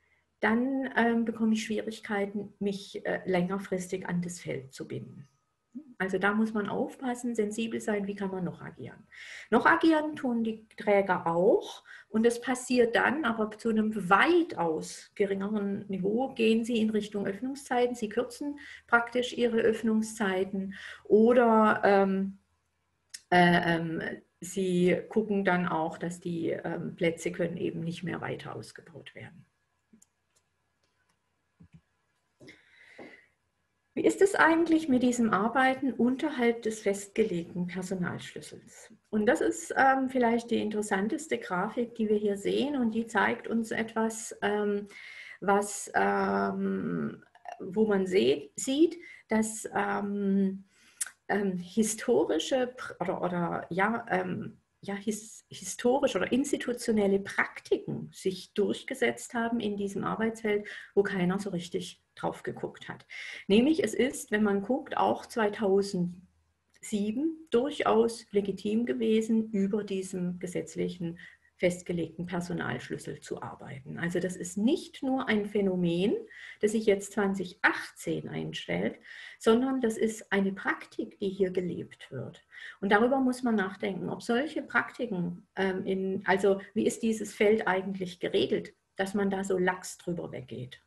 dann ähm, bekomme ich Schwierigkeiten, mich äh, längerfristig an das Feld zu binden. Also da muss man aufpassen, sensibel sein, wie kann man noch agieren. Noch agieren tun die Träger auch und das passiert dann, aber zu einem weitaus geringeren Niveau gehen sie in Richtung Öffnungszeiten. Sie kürzen praktisch ihre Öffnungszeiten oder ähm, äh, ähm, sie gucken dann auch, dass die ähm, Plätze können eben nicht mehr weiter ausgebaut werden. Wie ist es eigentlich mit diesem Arbeiten unterhalb des festgelegten Personalschlüssels? Und das ist ähm, vielleicht die interessanteste Grafik, die wir hier sehen, und die zeigt uns etwas, ähm, was, ähm, wo man sieht, sieht dass ähm, ähm, historische oder, oder ja, ähm, ja, his, historisch oder institutionelle Praktiken sich durchgesetzt haben in diesem Arbeitsfeld, wo keiner so richtig drauf geguckt hat. Nämlich es ist, wenn man guckt, auch zweitausendsieben durchaus legitim gewesen, über diesem gesetzlichen festgelegten Personalschlüssel zu arbeiten. Also das ist nicht nur ein Phänomen, das sich jetzt zweitausendachtzehn einstellt, sondern das ist eine Praktik, die hier gelebt wird. Und darüber muss man nachdenken, ob solche Praktiken, ähm, in, also wie ist dieses Feld eigentlich geregelt, dass man da so lax drüber weggeht.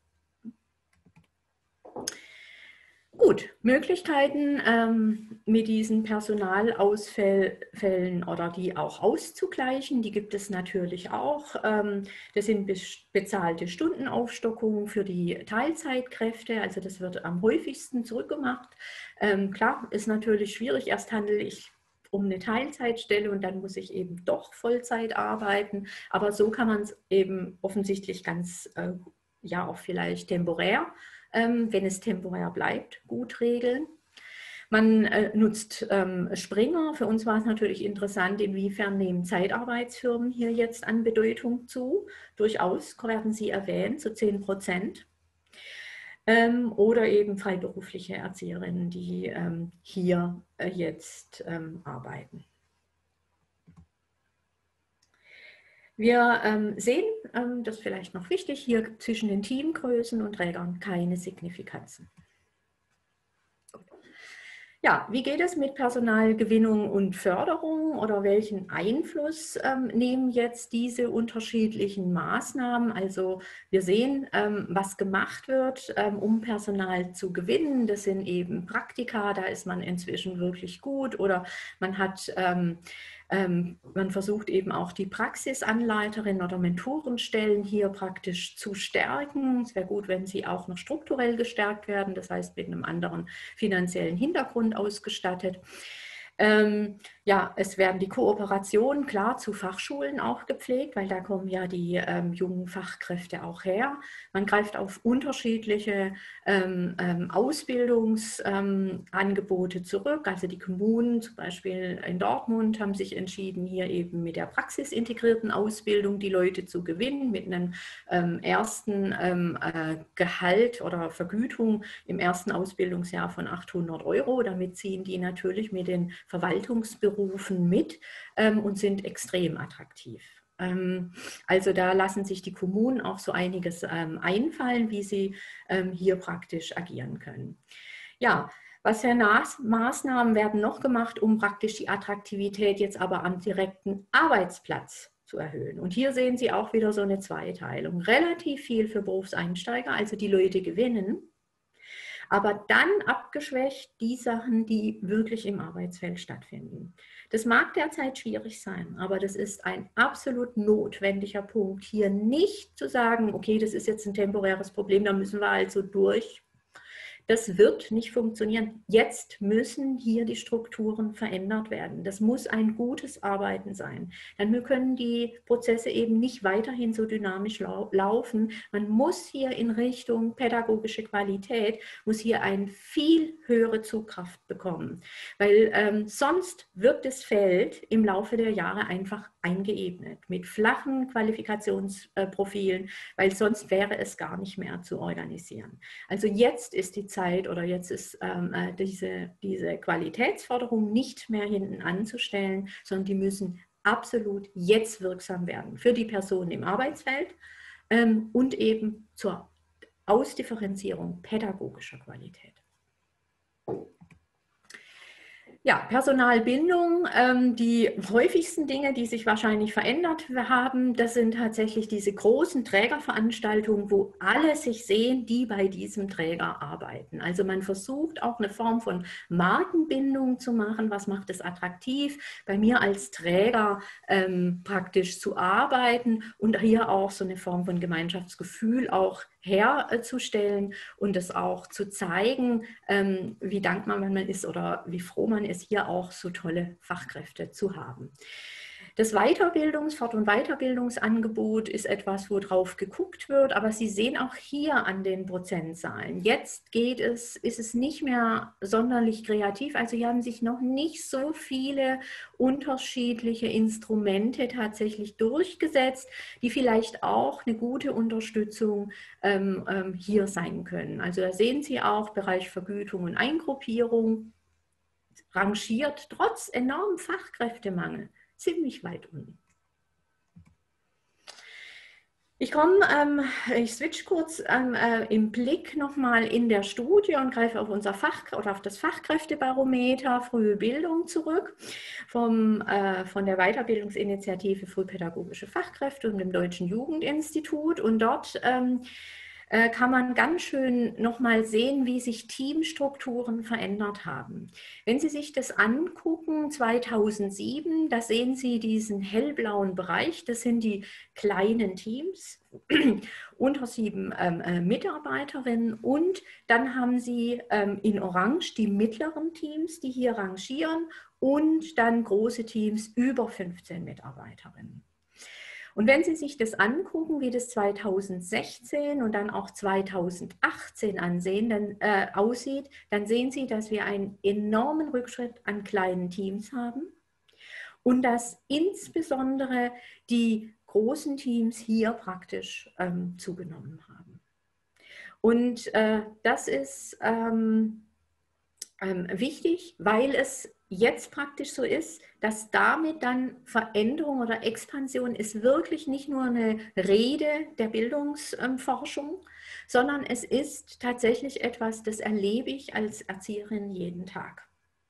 Gut, Möglichkeiten ähm, mit diesen Personalausfällen oder die auch auszugleichen, die gibt es natürlich auch. Ähm, das sind bezahlte Stundenaufstockungen für die Teilzeitkräfte, also das wird am häufigsten zurückgemacht. Ähm, klar, ist natürlich schwierig, erst handle ich um eine Teilzeitstelle und dann muss ich eben doch Vollzeit arbeiten, aber so kann man es eben offensichtlich ganz, äh, ja auch vielleicht temporär, wenn es temporär bleibt, gut regeln. Man äh, nutzt ähm, Springer. Für uns war es natürlich interessant, inwiefern nehmen Zeitarbeitsfirmen hier jetzt an Bedeutung zu. Durchaus werden sie erwähnt, so zehn Prozent. Ähm, oder eben freiberufliche Erzieherinnen, die ähm, hier äh, jetzt ähm, arbeiten. Wir ähm, sehen, ähm, das ist vielleicht noch wichtig, hier zwischen den Teamgrößen und Trägern keine Signifikanzen. Ja, wie geht es mit Personalgewinnung und Förderung oder welchen Einfluss ähm, nehmen jetzt diese unterschiedlichen Maßnahmen? Also wir sehen, ähm, was gemacht wird, ähm, um Personal zu gewinnen. Das sind eben Praktika, da ist man inzwischen wirklich gut, oder man hat ähm, Ähm, man versucht eben auch die Praxisanleiterinnen oder Mentorenstellen hier praktisch zu stärken. Es wäre gut, wenn sie auch noch strukturell gestärkt werden, das heißt mit einem anderen finanziellen Hintergrund ausgestattet. Ähm, ja, es werden die Kooperationen klar zu Fachschulen auch gepflegt, weil da kommen ja die ähm, jungen Fachkräfte auch her. Man greift auf unterschiedliche ähm, ähm, Ausbildungsangebote ähm, zurück. Also die Kommunen, zum Beispiel in Dortmund, haben sich entschieden, hier eben mit der praxisintegrierten Ausbildung die Leute zu gewinnen, mit einem ähm, ersten ähm, äh, Gehalt oder Vergütung im ersten Ausbildungsjahr von achthundert Euro. Damit ziehen die natürlich mit den Verwaltungsberufen mit ähm, und sind extrem attraktiv. Ähm, also da lassen sich die Kommunen auch so einiges ähm, einfallen, wie sie ähm, hier praktisch agieren können. Ja, was für Maßnahmen werden noch gemacht, um praktisch die Attraktivität jetzt aber am direkten Arbeitsplatz zu erhöhen? Und hier sehen Sie auch wieder so eine Zweiteilung. Relativ viel für Berufseinsteiger, also die Leute gewinnen, aber dann abgeschwächt die Sachen, die wirklich im Arbeitsfeld stattfinden. Das mag derzeit schwierig sein, aber das ist ein absolut notwendiger Punkt, hier nicht zu sagen, okay, das ist jetzt ein temporäres Problem, da müssen wir also durch. Das wird nicht funktionieren. Jetzt müssen hier die Strukturen verändert werden. Das muss ein gutes Arbeiten sein. Dann können die Prozesse eben nicht weiterhin so dynamisch lau laufen. Man muss hier in Richtung pädagogische Qualität, muss hier eine viel höhere Zugkraft bekommen. Weil ähm, sonst wird das Feld im Laufe der Jahre einfach eingeebnet mit flachen Qualifikationsprofilen, weil sonst wäre es gar nicht mehr zu organisieren. Also jetzt ist die Zeit oder jetzt ist ähm, diese, diese Qualitätsforderung nicht mehr hinten anzustellen, sondern die müssen absolut jetzt wirksam werden für die Personen im Arbeitsfeld ähm, und eben zur Ausdifferenzierung pädagogischer Qualität. Ja, Personalbindung, ähm, die häufigsten Dinge, die sich wahrscheinlich verändert haben, das sind tatsächlich diese großen Trägerveranstaltungen, wo alle sich sehen, die bei diesem Träger arbeiten. Also man versucht auch eine Form von Markenbindung zu machen. Was macht es attraktiv, bei mir als Träger ähm, praktisch zu arbeiten und hier auch so eine Form von Gemeinschaftsgefühl auch herzustellen und es auch zu zeigen, ähm, wie dankbar man ist oder wie froh man ist, hier auch so tolle Fachkräfte zu haben. Das Weiterbildungs-, Fort- und Weiterbildungsangebot ist etwas, worauf geguckt wird, aber Sie sehen auch hier an den Prozentzahlen. Jetzt geht es, ist es nicht mehr sonderlich kreativ, also hier haben sich noch nicht so viele unterschiedliche Instrumente tatsächlich durchgesetzt, die vielleicht auch eine gute Unterstützung ähm, ähm, hier sein können. Also da sehen Sie auch Bereich Vergütung und Eingruppierung rangiert trotz enormem Fachkräftemangel ziemlich weit unten. Ich komme, ähm, ich switch kurz ähm, äh, im Blick nochmal in der Studie und greife auf unser Fach oder auf das Fachkräftebarometer Frühe Bildung zurück vom, äh, von der Weiterbildungsinitiative Frühpädagogische Fachkräfte und dem Deutschen Jugendinstitut. Und dort ähm, äh, kann man ganz schön nochmal sehen, wie sich Teamstrukturen verändert haben. Wenn Sie sich das angucken, zweitausendsieben, da sehen Sie diesen hellblauen Bereich, das sind die kleinen Teams, unter sieben ähm, äh, Mitarbeiterinnen, und dann haben Sie ähm, in Orange die mittleren Teams, die hier rangieren, und dann große Teams über fünfzehn Mitarbeiterinnen. Und wenn Sie sich das angucken, wie das zweitausendsechzehn und dann auch zweitausendachtzehn ansehen, dann, äh, aussieht, dann sehen Sie, dass wir einen enormen Rückschritt an kleinen Teams haben und dass insbesondere die großen Teams hier praktisch ähm, zugenommen haben. Und äh, das ist ähm, ähm, wichtig, weil es jetzt praktisch so ist, dass damit dann Veränderung oder Expansion ist wirklich nicht nur eine Rede der Bildungsforschung, sondern es ist tatsächlich etwas, das erlebe ich als Erzieherin jeden Tag.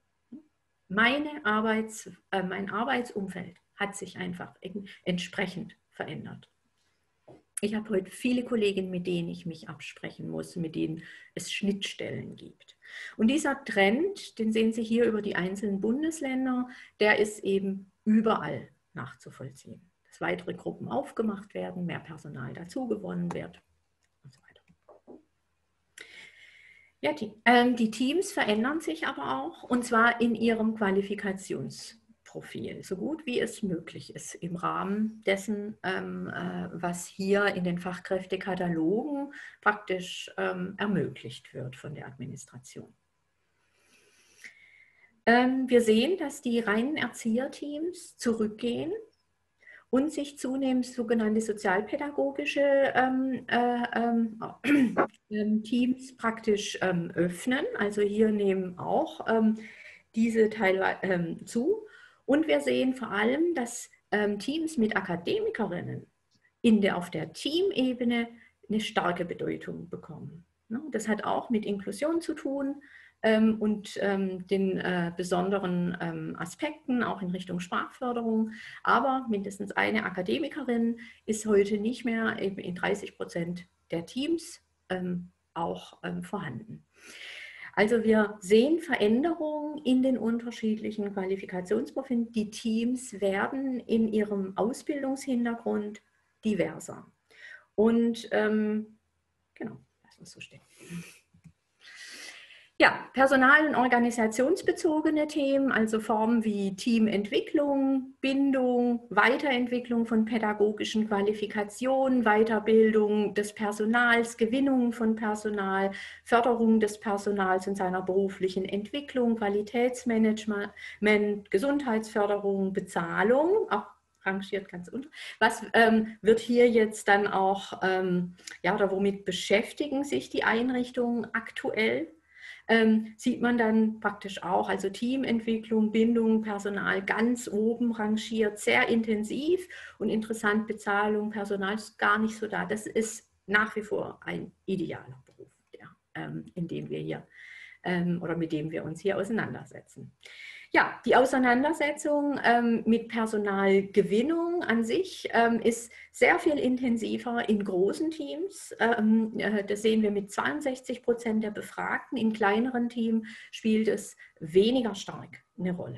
Meine Arbeits, äh, mein Arbeitsumfeld hat sich einfach entsprechend verändert. Ich habe heute viele Kolleginnen, mit denen ich mich absprechen muss, mit denen es Schnittstellen gibt. Und dieser Trend, den sehen Sie hier über die einzelnen Bundesländer, der ist eben überall nachzuvollziehen. Dass weitere Gruppen aufgemacht werden, mehr Personal dazugewonnen wird und so weiter. Ja, die, äh, die Teams verändern sich aber auch, und zwar in ihrem Qualifikationsprozess. Profil, so gut wie es möglich ist im Rahmen dessen, ähm, äh, was hier in den Fachkräftekatalogen praktisch ähm, ermöglicht wird von der Administration. Ähm, wir sehen, dass die reinen Erzieherteams zurückgehen und sich zunehmend sogenannte sozialpädagogische ähm, äh, äh, Teams praktisch ähm, öffnen. Also hier nehmen auch ähm, diese teilweise ähm, zu. Und wir sehen vor allem, dass ähm, Teams mit Akademikerinnen in der, auf der Teamebene eine starke Bedeutung bekommen. Ne? Das hat auch mit Inklusion zu tun ähm, und ähm, den äh, besonderen ähm, Aspekten, auch in Richtung Sprachförderung. Aber mindestens eine Akademikerin ist heute nicht mehr eben in dreißig Prozent der Teams ähm, auch ähm, vorhanden. Also wir sehen Veränderungen in den unterschiedlichen Qualifikationsprofilen. Die Teams werden in ihrem Ausbildungshintergrund diverser. Und ähm, genau, lass uns so stehen. Ja, personal- und organisationsbezogene Themen, also Formen wie Teamentwicklung, Bindung, Weiterentwicklung von pädagogischen Qualifikationen, Weiterbildung des Personals, Gewinnung von Personal, Förderung des Personals in seiner beruflichen Entwicklung, Qualitätsmanagement, Gesundheitsförderung, Bezahlung, auch rangiert ganz unter. Was ähm, wird hier jetzt dann auch, ähm, ja, oder womit beschäftigen sich die Einrichtungen aktuell? Ähm, sieht man dann praktisch auch, also Teamentwicklung, Bindung, Personal ganz oben rangiert, sehr intensiv, und interessant, Bezahlung, Personal ist gar nicht so da. Das ist nach wie vor ein idealer Beruf, ja, ähm, in dem wir hier ähm, oder mit dem wir uns hier auseinandersetzen. Ja, die Auseinandersetzung ähm, mit Personalgewinnung an sich ähm, ist sehr viel intensiver in großen Teams. Ähm, äh, das sehen wir mit zweiundsechzig Prozent der Befragten. In kleineren Teams spielt es weniger stark eine Rolle.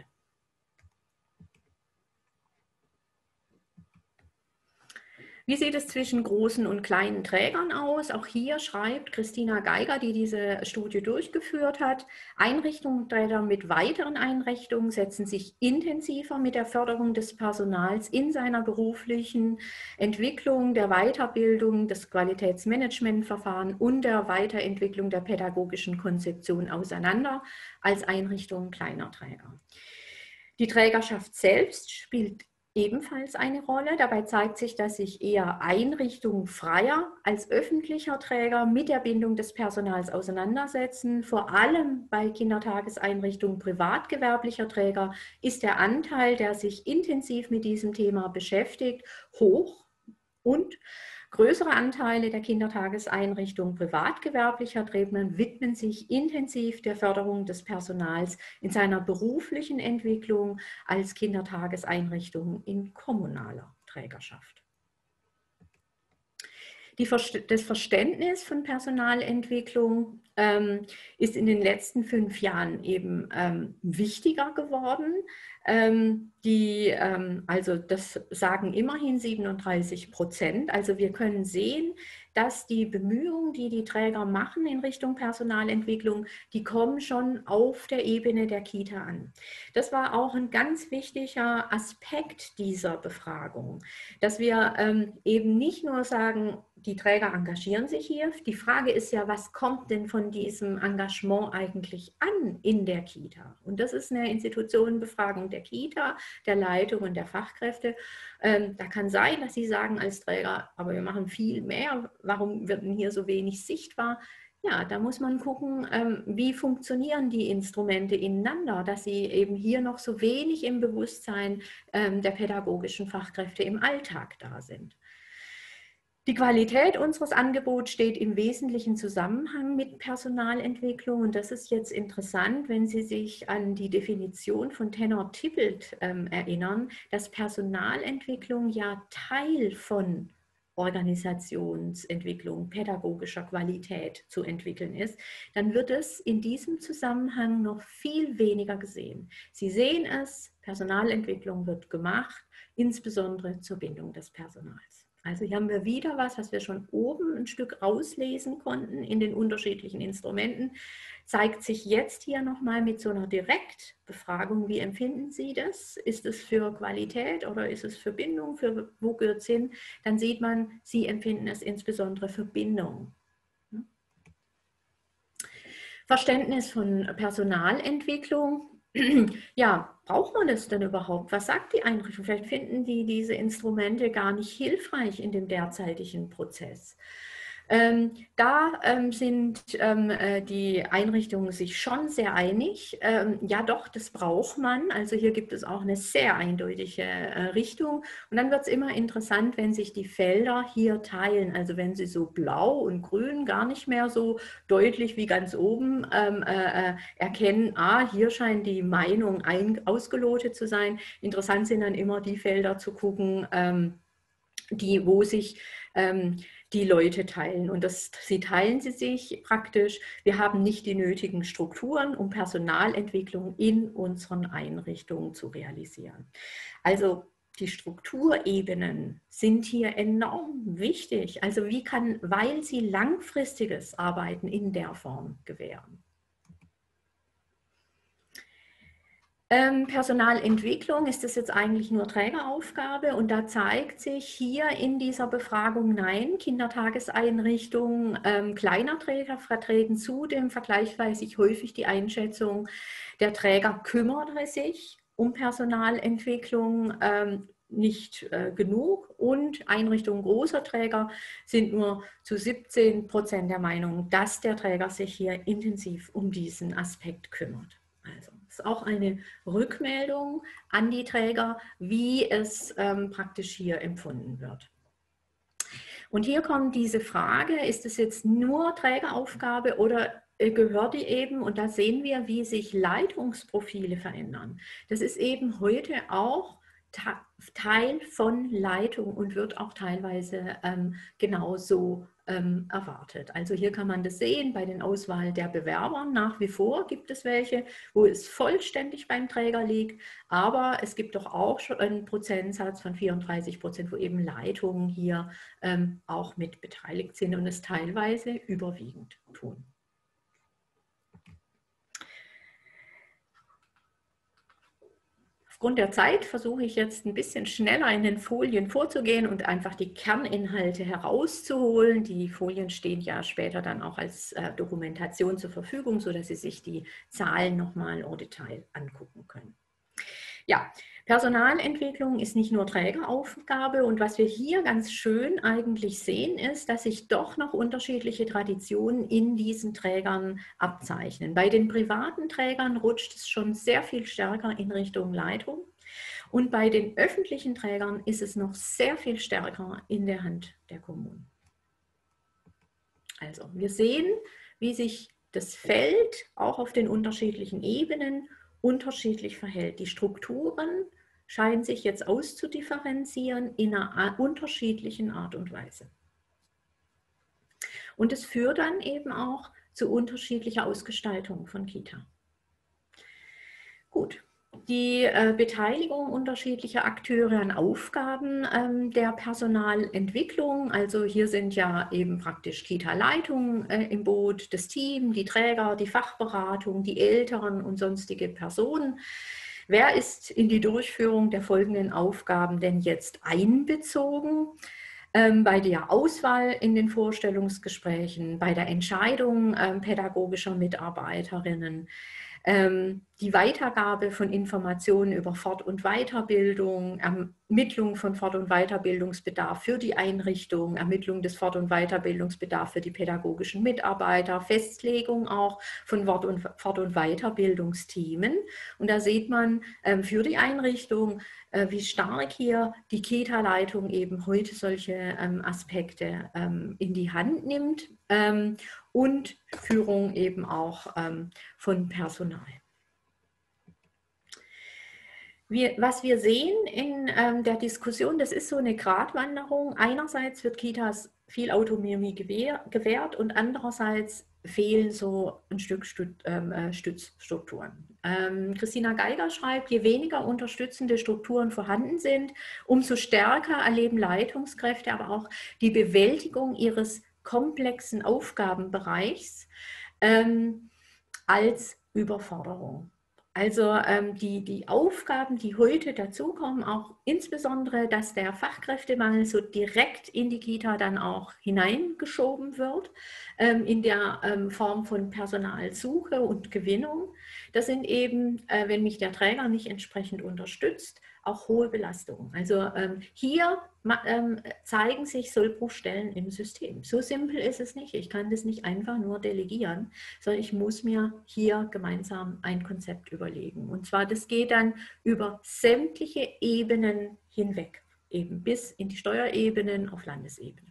Wie sieht es zwischen großen und kleinen Trägern aus? Auch hier schreibt Christina Geiger, die diese Studie durchgeführt hat, Einrichtungsträger mit weiteren Einrichtungen setzen sich intensiver mit der Förderung des Personals in seiner beruflichen Entwicklung, der Weiterbildung, des Qualitätsmanagementverfahrens und der Weiterentwicklung der pädagogischen Konzeption auseinander als Einrichtungen kleiner Träger. Die Trägerschaft selbst spielt ebenfalls eine Rolle. Dabei zeigt sich, dass sich eher Einrichtungen freier als öffentlicher Träger mit der Bindung des Personals auseinandersetzen. Vor allem bei Kindertageseinrichtungen privatgewerblicher Träger ist der Anteil, der sich intensiv mit diesem Thema beschäftigt, hoch und größere Anteile der Kindertageseinrichtungen privatgewerblicher Träger widmen sich intensiv der Förderung des Personals in seiner beruflichen Entwicklung als Kindertageseinrichtungen in kommunaler Trägerschaft. Die, das Verständnis von Personalentwicklung ähm, ist in den letzten fünf Jahren eben ähm, wichtiger geworden. Ähm, die, ähm, also das sagen immerhin siebenunddreißig Prozent. Also wir können sehen, dass die Bemühungen, die die Träger machen in Richtung Personalentwicklung, die kommen schon auf der Ebene der Kita an. Das war auch ein ganz wichtiger Aspekt dieser Befragung, dass wir ähm, eben nicht nur sagen, die Träger engagieren sich hier. Die Frage ist ja, was kommt denn von diesem Engagement eigentlich an in der Kita? Und das ist eine Institutionenbefragung der Kita, der Leitung und der Fachkräfte. Ähm, da kann sein, dass Sie sagen als Träger, aber wir machen viel mehr. Warum wird denn hier so wenig sichtbar? Ja, da muss man gucken, ähm, wie funktionieren die Instrumente ineinander, dass sie eben hier noch so wenig im Bewusstsein ähm, der pädagogischen Fachkräfte im Alltag da sind. Die Qualität unseres Angebots steht im wesentlichen Zusammenhang mit Personalentwicklung und das ist jetzt interessant, wenn Sie sich an die Definition von Tenner-Tippelt ähm, erinnern, dass Personalentwicklung ja Teil von Organisationsentwicklung, pädagogischer Qualität zu entwickeln ist, dann wird es in diesem Zusammenhang noch viel weniger gesehen. Sie sehen es, Personalentwicklung wird gemacht, insbesondere zur Bindung des Personals. Also hier haben wir wieder was, was wir schon oben ein Stück rauslesen konnten in den unterschiedlichen Instrumenten. Zeigt sich jetzt hier nochmal mit so einer Direktbefragung, wie empfinden Sie das? Ist es für Qualität oder ist es für Bindung? Für, wo gehört es hin? Dann sieht man, Sie empfinden es insbesondere für Bindung. Verständnis von Personalentwicklung. Ja, braucht man das denn überhaupt? Was sagt die Einrichtung? Vielleicht finden die diese Instrumente gar nicht hilfreich in dem derzeitigen Prozess. Ähm, da ähm, sind ähm, äh, die Einrichtungen sich schon sehr einig. Ähm, ja doch, das braucht man. Also hier gibt es auch eine sehr eindeutige äh, Richtung. Und dann wird es immer interessant, wenn sich die Felder hier teilen. Also wenn sie so blau und grün gar nicht mehr so deutlich wie ganz oben ähm, äh, erkennen, ah, hier scheint die Meinung ein, ausgelotet zu sein. Interessant sind dann immer die Felder zu gucken, ähm, die, wo sich ähm, die Leute teilen. Und das, sie teilen sie sich praktisch. Wir haben nicht die nötigen Strukturen, um Personalentwicklung in unseren Einrichtungen zu realisieren. Also die Strukturebenen sind hier enorm wichtig. Also wie kann, weil sie langfristiges Arbeiten in der Form gewähren. Ähm, Personalentwicklung, ist das jetzt eigentlich nur Trägeraufgabe? Und da zeigt sich hier in dieser Befragung, nein, Kindertageseinrichtungen, ähm, kleiner Träger vertreten zudem vergleichsweise häufig die Einschätzung, der Träger kümmere sich um Personalentwicklung ähm, nicht äh, genug und Einrichtungen großer Träger sind nur zu siebzehn Prozent der Meinung, dass der Träger sich hier intensiv um diesen Aspekt kümmert. Also das ist auch eine Rückmeldung an die Träger, wie es ähm, praktisch hier empfunden wird. Und hier kommt diese Frage, ist es jetzt nur Trägeraufgabe oder gehört die eben, und da sehen wir, wie sich Leitungsprofile verändern. Das ist eben heute auch Teil von Leitung und wird auch teilweise ähm, genauso ähm, erwartet. Also hier kann man das sehen bei den Auswahl der Bewerber. Nach wie vor gibt es welche, wo es vollständig beim Träger liegt, aber es gibt doch auch schon einen Prozentsatz von vierunddreißig Prozent, wo eben Leitungen hier ähm, auch mit beteiligt sind und es teilweise überwiegend tun. Aufgrund der Zeit versuche ich jetzt ein bisschen schneller in den Folien vorzugehen und einfach die Kerninhalte herauszuholen. Die Folien stehen ja später dann auch als äh, Dokumentation zur Verfügung, sodass Sie sich die Zahlen nochmal en Detail angucken können. Ja, Personalentwicklung ist nicht nur Trägeraufgabe und was wir hier ganz schön eigentlich sehen, ist, dass sich doch noch unterschiedliche Traditionen in diesen Trägern abzeichnen. Bei den privaten Trägern rutscht es schon sehr viel stärker in Richtung Leitung und bei den öffentlichen Trägern ist es noch sehr viel stärker in der Hand der Kommunen. Also wir sehen, wie sich das Feld auch auf den unterschiedlichen Ebenen unterschiedlich verhält. Die Strukturen scheinen sich jetzt auszudifferenzieren in einer unterschiedlichen Art und Weise. Und es führt dann eben auch zu unterschiedlicher Ausgestaltung von Kita. Gut. Die äh, Beteiligung unterschiedlicher Akteure an Aufgaben ähm, der Personalentwicklung, also hier sind ja eben praktisch Kita-Leitungen äh, im Boot, das Team, die Träger, die Fachberatung, die Eltern und sonstige Personen. Wer ist in die Durchführung der folgenden Aufgaben denn jetzt einbezogen? Ähm, bei der Auswahl in den Vorstellungsgesprächen, bei der Entscheidung ähm, pädagogischer Mitarbeiterinnen, die Weitergabe von Informationen über Fort- und Weiterbildung, Ermittlung von Fort- und Weiterbildungsbedarf für die Einrichtung, Ermittlung des Fort- und Weiterbildungsbedarfs für die pädagogischen Mitarbeiter, Festlegung auch von Fort- und Weiterbildungsthemen. Und da sieht man für die Einrichtung, wie stark hier die Kita-Leitung eben heute solche Aspekte in die Hand nimmt. Und Führung eben auch ähm, von Personal. Wir, was wir sehen in ähm, der Diskussion, das ist so eine Gratwanderung. Einerseits wird Kitas viel Autonomie gewähr, gewährt und andererseits fehlen so ein Stück Stüt, ähm, Stützstrukturen. Ähm, Christina Geiger schreibt, je weniger unterstützende Strukturen vorhanden sind, umso stärker erleben Leitungskräfte aber auch die Bewältigung ihres komplexen Aufgabenbereichs ähm, als Überforderung. Also ähm, die, die Aufgaben, die heute dazukommen, auch insbesondere, dass der Fachkräftemangel so direkt in die Kita dann auch hineingeschoben wird, ähm, in der ähm, Form von Personalsuche und Gewinnung. Das sind eben, äh, wenn mich der Träger nicht entsprechend unterstützt, auch hohe Belastungen. Also ähm, hier ähm, zeigen sich Sollbruchstellen im System. So simpel ist es nicht. Ich kann das nicht einfach nur delegieren, sondern ich muss mir hier gemeinsam ein Konzept überlegen. Und zwar, das geht dann über sämtliche Ebenen hinweg, eben bis in die Steuerebenen auf Landesebene.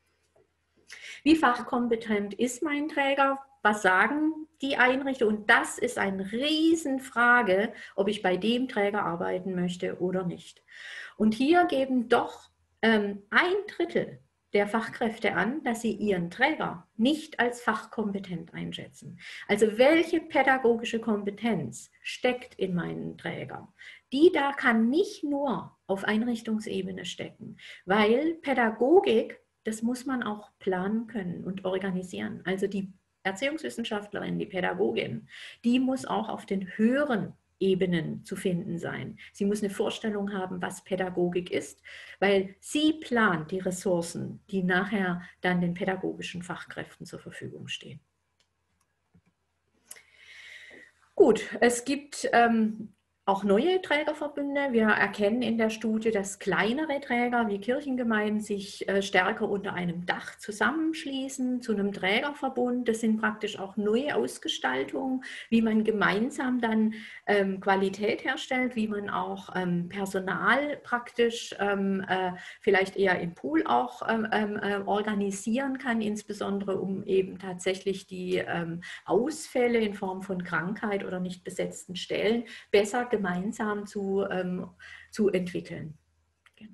Wie fachkompetent ist mein Träger? Was sagen die Einrichtungen? Und das ist eine Riesenfrage, ob ich bei dem Träger arbeiten möchte oder nicht. Und hier geben doch ähm, ein Drittel der Fachkräfte an, dass sie ihren Träger nicht als fachkompetent einschätzen. Also welche pädagogische Kompetenz steckt in meinen Träger? Die da kann nicht nur auf Einrichtungsebene stecken, weil Pädagogik, das muss man auch planen können und organisieren. Also die Erziehungswissenschaftlerin, die Pädagogin, die muss auch auf den höheren Ebenen zu finden sein. Sie muss eine Vorstellung haben, was Pädagogik ist, weil sie plant die Ressourcen, die nachher dann den pädagogischen Fachkräften zur Verfügung stehen. Gut, es gibt ähm, auch neue Trägerverbünde. Wir erkennen in der Studie, dass kleinere Träger wie Kirchengemeinden sich äh, stärker unter einem Dach zusammenschließen zu einem Trägerverbund. Das sind praktisch auch neue Ausgestaltungen, wie man gemeinsam dann ähm, Qualität herstellt, wie man auch ähm, Personal praktisch ähm, äh, vielleicht eher im Pool auch ähm, äh, organisieren kann, insbesondere um eben tatsächlich die ähm, Ausfälle in Form von Krankheit oder nicht besetzten Stellen besser gemeinsam zu, ähm, zu entwickeln. Genau.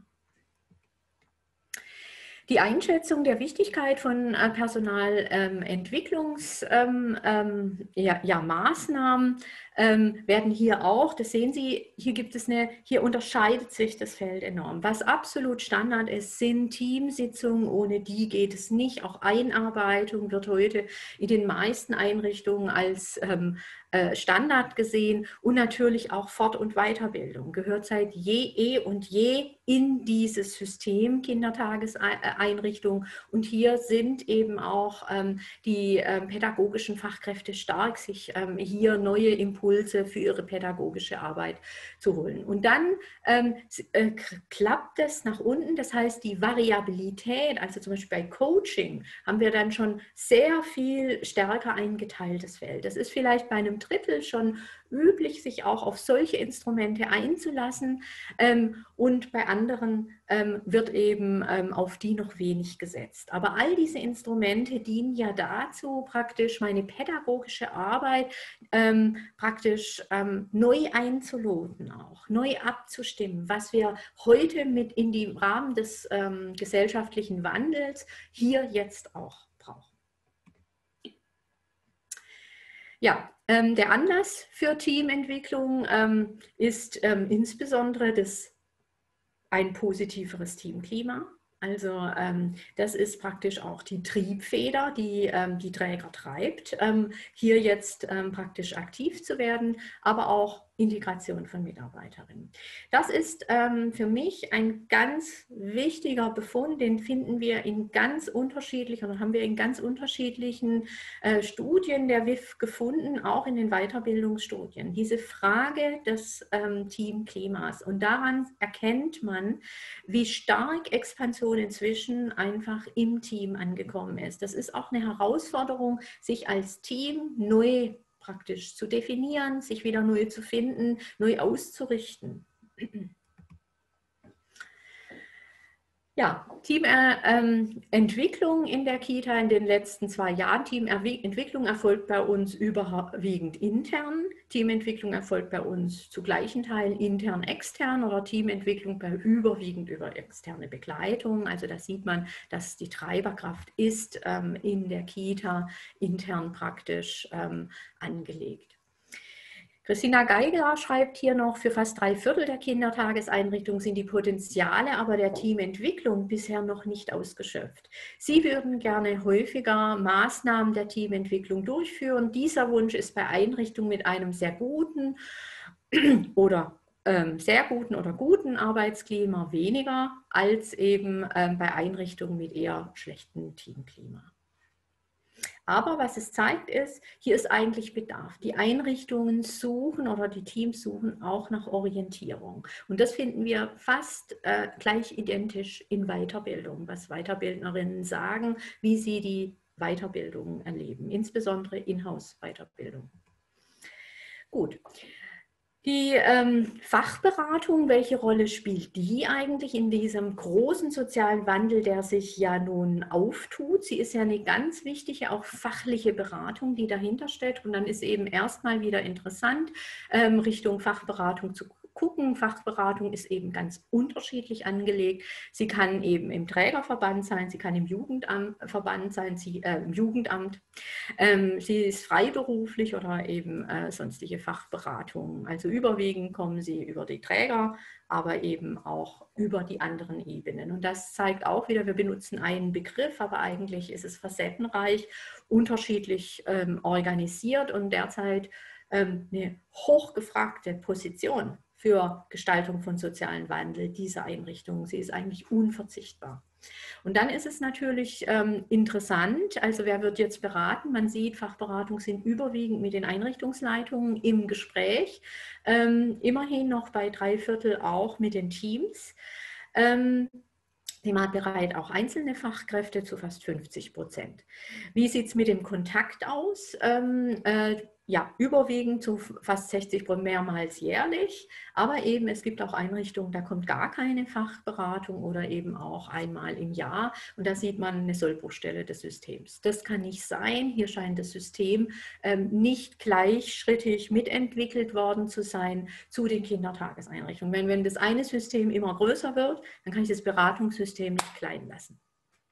Die Einschätzung der Wichtigkeit von äh, Personalentwicklungsmaßnahmen ähm, ähm, ja, ja, Maßnahmen, ähm, werden hier auch, das sehen Sie, hier gibt es eine, hier unterscheidet sich das Feld enorm. Was absolut Standard ist, sind Teamsitzungen, ohne die geht es nicht. Auch Einarbeitung wird heute in den meisten Einrichtungen als ähm, Standard gesehen, und natürlich auch Fort- und Weiterbildung gehört seit je eh und je in dieses System Kindertageseinrichtung, und hier sind eben auch ähm, die ähm, pädagogischen Fachkräfte stark, sich ähm, hier neue Impulse für ihre pädagogische Arbeit zu holen. Und dann ähm, äh, klappt es nach unten, das heißt die Variabilität, also zum Beispiel bei Coaching haben wir dann schon sehr viel stärker eingeteiltes Feld. Das ist vielleicht bei einem Drittel schon üblich, sich auch auf solche Instrumente einzulassen, ähm, und bei anderen ähm, wird eben ähm, auf die noch wenig gesetzt. Aber all diese Instrumente dienen ja dazu, praktisch meine pädagogische Arbeit ähm, praktisch ähm, neu einzuloten, auch neu abzustimmen, was wir heute mit in den Rahmen des ähm, gesellschaftlichen Wandels hier jetzt auch brauchen. Ja, ähm, der Anlass für Teamentwicklung ähm, ist ähm, insbesondere das, ein positiveres Teamklima. Also ähm, das ist praktisch auch die Triebfeder, die ähm, die Träger treibt, ähm, hier jetzt ähm, praktisch aktiv zu werden, aber auch Integration von Mitarbeiterinnen. Das ist ähm, für mich ein ganz wichtiger Befund, den finden wir in ganz unterschiedlichen, oder haben wir in ganz unterschiedlichen äh, Studien der W I F gefunden, auch in den Weiterbildungsstudien. Diese Frage des ähm, Teamklimas, und daran erkennt man, wie stark Expansion inzwischen einfach im Team angekommen ist. Das ist auch eine Herausforderung, sich als Team neu praktisch zu definieren, sich wieder neu zu finden, neu auszurichten. Ja, Teamentwicklung in der Kita in den letzten zwei Jahren. Teamentwicklung erfolgt bei uns überwiegend intern. Teamentwicklung erfolgt bei uns zu gleichen Teilen intern, extern, oder Teamentwicklung bei überwiegend über externe Begleitung. Also da sieht man, dass die Treiberkraft ist ähm, in der Kita intern praktisch ähm, angelegt. Christina Geiger schreibt hier noch, für fast drei Viertel der Kindertageseinrichtungen sind die Potenziale aber der Teamentwicklung bisher noch nicht ausgeschöpft. Sie würden gerne häufiger Maßnahmen der Teamentwicklung durchführen. Dieser Wunsch ist bei Einrichtungen mit einem sehr guten oder ähm, sehr guten oder guten Arbeitsklima weniger als eben ähm, bei Einrichtungen mit eher schlechtem Teamklima. Aber was es zeigt ist, hier ist eigentlich Bedarf. Die Einrichtungen suchen oder die Teams suchen auch nach Orientierung. Und das finden wir fast äh, gleich identisch in Weiterbildung, was Weiterbildnerinnen sagen, wie sie die Weiterbildung erleben, insbesondere Inhouse-Weiterbildung. Gut. Die ähm, Fachberatung, welche Rolle spielt die eigentlich in diesem großen sozialen Wandel, der sich ja nun auftut? Sie ist ja eine ganz wichtige, auch fachliche Beratung, die dahinter steht. Und dann ist eben erstmal wieder interessant, ähm, Richtung Fachberatung zu gucken. Fachberatung ist eben ganz unterschiedlich angelegt. Sie kann eben im Trägerverband sein, sie kann im Jugendverband sein, sie, äh, im Jugendamt. Ähm, sie ist freiberuflich oder eben äh, sonstige Fachberatungen. Also überwiegend kommen sie über die Träger, aber eben auch über die anderen Ebenen. Und das zeigt auch wieder, wir benutzen einen Begriff, aber eigentlich ist es facettenreich, unterschiedlich ähm, organisiert und derzeit ähm, eine hochgefragte Position für Gestaltung von sozialen Wandel, diese Einrichtung. Sie ist eigentlich unverzichtbar. Und dann ist es natürlich ähm, interessant, also wer wird jetzt beraten? Man sieht, Fachberatungen sind überwiegend mit den Einrichtungsleitungen im Gespräch, ähm, immerhin noch bei drei Viertel auch mit den Teams. Ähm, Sie waren bereit, auch einzelne Fachkräfte zu fast fünfzig Prozent. Wie sieht es mit dem Kontakt aus? Ähm, äh, ja, überwiegend zu fast sechzig Prozent mehrmals jährlich, aber eben es gibt auch Einrichtungen, da kommt gar keine Fachberatung oder eben auch einmal im Jahr und da sieht man eine Sollbruchstelle des Systems. Das kann nicht sein. Hier scheint das System ähm, nicht gleichschrittig mitentwickelt worden zu sein zu den Kindertageseinrichtungen. Wenn, wenn das eine System immer größer wird, dann kann ich das Beratungssystem nicht klein lassen.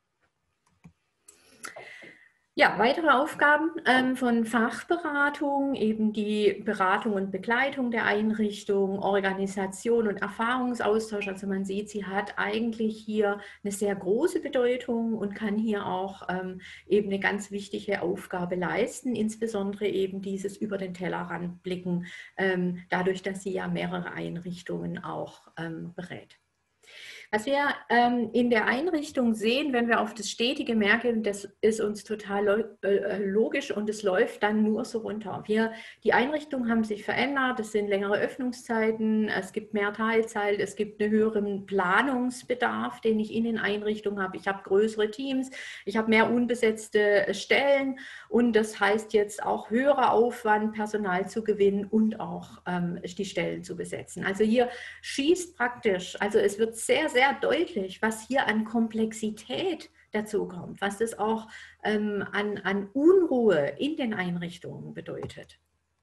Ja, weitere Aufgaben ähm, von Fachberatung, eben die Beratung und Begleitung der Einrichtung, Organisation und Erfahrungsaustausch. Also man sieht, sie hat eigentlich hier eine sehr große Bedeutung und kann hier auch ähm, eben eine ganz wichtige Aufgabe leisten, insbesondere eben dieses über den Tellerrand blicken, ähm, dadurch, dass sie ja mehrere Einrichtungen auch ähm, berät. Was wir ähm, in der Einrichtung sehen, wenn wir auf das Stetige merken, das ist uns total äh, logisch und es läuft dann nur so runter. Wir, die Einrichtungen haben sich verändert, es sind längere Öffnungszeiten, es gibt mehr Teilzeit, es gibt einen höheren Planungsbedarf, den ich in den Einrichtungen habe. Ich habe größere Teams, ich habe mehr unbesetzte Stellen und das heißt jetzt auch höherer Aufwand, Personal zu gewinnen und auch ähm, die Stellen zu besetzen. Also hier schießt praktisch, also es wird sehr, sehr sehr deutlich, was hier an Komplexität dazu kommt, was das auch ähm, an, an Unruhe in den Einrichtungen bedeutet.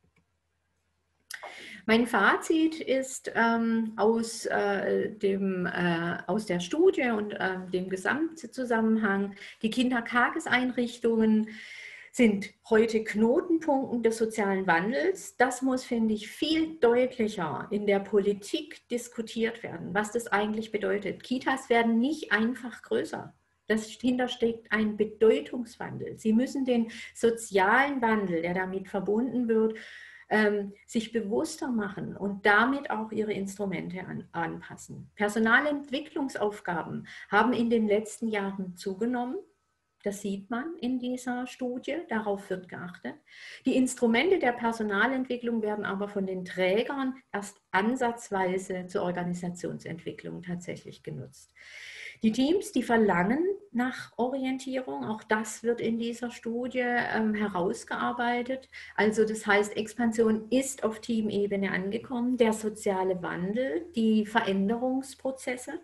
Mein Fazit ist ähm, aus, äh, dem, äh, aus der Studie und äh, dem Gesamtzusammenhang, die Kindertageseinrichtungen sind heute Knotenpunkte des sozialen Wandels. Das muss, finde ich, viel deutlicher in der Politik diskutiert werden, was das eigentlich bedeutet. Kitas werden nicht einfach größer. Dahinter steckt ein Bedeutungswandel. Sie müssen den sozialen Wandel, der damit verbunden wird, ähm, sich bewusster machen und damit auch ihre Instrumente an, anpassen. Personalentwicklungsaufgaben haben in den letzten Jahren zugenommen. Das sieht man in dieser Studie, darauf wird geachtet. Die Instrumente der Personalentwicklung werden aber von den Trägern erst ansatzweise zur Organisationsentwicklung tatsächlich genutzt. Die Teams, die verlangen nach Orientierung, auch das wird in dieser Studie ähm, herausgearbeitet. Also das heißt, Expansion ist auf Teamebene angekommen, der soziale Wandel, die Veränderungsprozesse.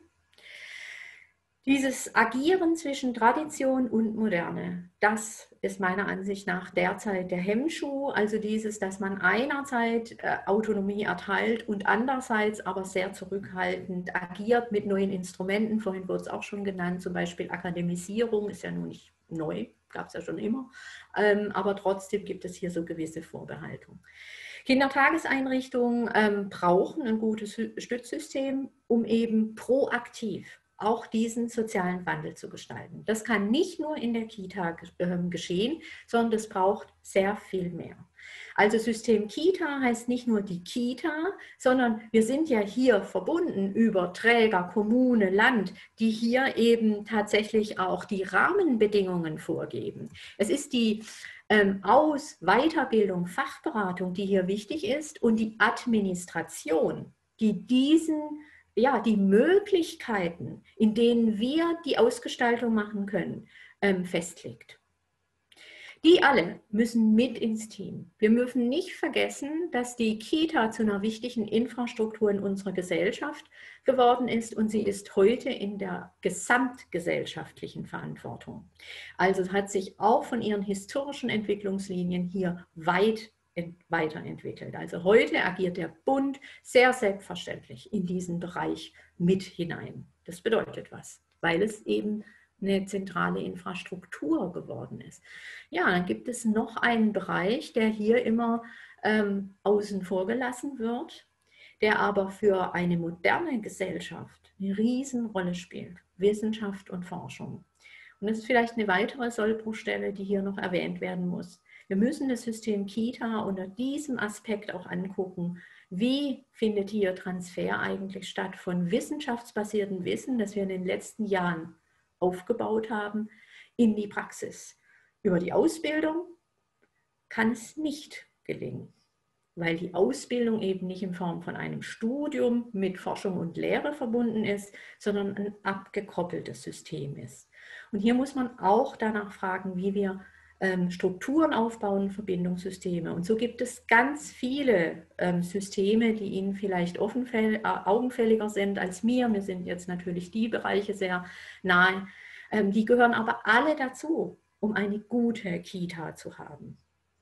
Dieses Agieren zwischen Tradition und Moderne, das ist meiner Ansicht nach derzeit der Hemmschuh, also dieses, dass man einerseits äh, Autonomie erteilt und andererseits aber sehr zurückhaltend agiert mit neuen Instrumenten. Vorhin wurde es auch schon genannt, zum Beispiel Akademisierung ist ja nun nicht neu, gab es ja schon immer, ähm, aber trotzdem gibt es hier so gewisse Vorbehaltungen. Kindertageseinrichtungen ähm, brauchen ein gutes Stützsystem, um eben proaktiv auch diesen sozialen Wandel zu gestalten. Das kann nicht nur in der Kita äh, geschehen, sondern es braucht sehr viel mehr. Also System Kita heißt nicht nur die Kita, sondern wir sind ja hier verbunden über Träger, Kommune, Land, die hier eben tatsächlich auch die Rahmenbedingungen vorgeben. Es ist die ähm, Aus-, Weiterbildung, Fachberatung, die hier wichtig ist und die Administration, die diesen ja, die Möglichkeiten, in denen wir die Ausgestaltung machen können, ähm, festlegt. Die alle müssen mit ins Team. Wir dürfen nicht vergessen, dass die Kita zu einer wichtigen Infrastruktur in unserer Gesellschaft geworden ist und sie ist heute in der gesamtgesellschaftlichen Verantwortung. Also hat sich auch von ihren historischen Entwicklungslinien hier weit weiterentwickelt. Also heute agiert der Bund sehr selbstverständlich in diesen Bereich mit hinein. Das bedeutet was, weil es eben eine zentrale Infrastruktur geworden ist. Ja, dann gibt es noch einen Bereich, der hier immer ähm, außen vor gelassen wird, der aber für eine moderne Gesellschaft eine Riesenrolle spielt. Wissenschaft und Forschung. Und das ist vielleicht eine weitere Sollbruchstelle, die hier noch erwähnt werden muss. Wir müssen das System Kita unter diesem Aspekt auch angucken. Wie findet hier Transfer eigentlich statt von wissenschaftsbasiertem Wissen, das wir in den letzten Jahren aufgebaut haben, in die Praxis. Über die Ausbildung kann es nicht gelingen, weil die Ausbildung eben nicht in Form von einem Studium mit Forschung und Lehre verbunden ist, sondern ein abgekoppeltes System ist. Und hier muss man auch danach fragen, wie wir ähm, Strukturen aufbauen, Verbindungssysteme. Und so gibt es ganz viele ähm, Systeme, die Ihnen vielleicht offenfäll- äh, augenfälliger sind als mir. Mir sind jetzt natürlich die Bereiche sehr nahe. Ähm, die gehören aber alle dazu, um eine gute Kita zu haben.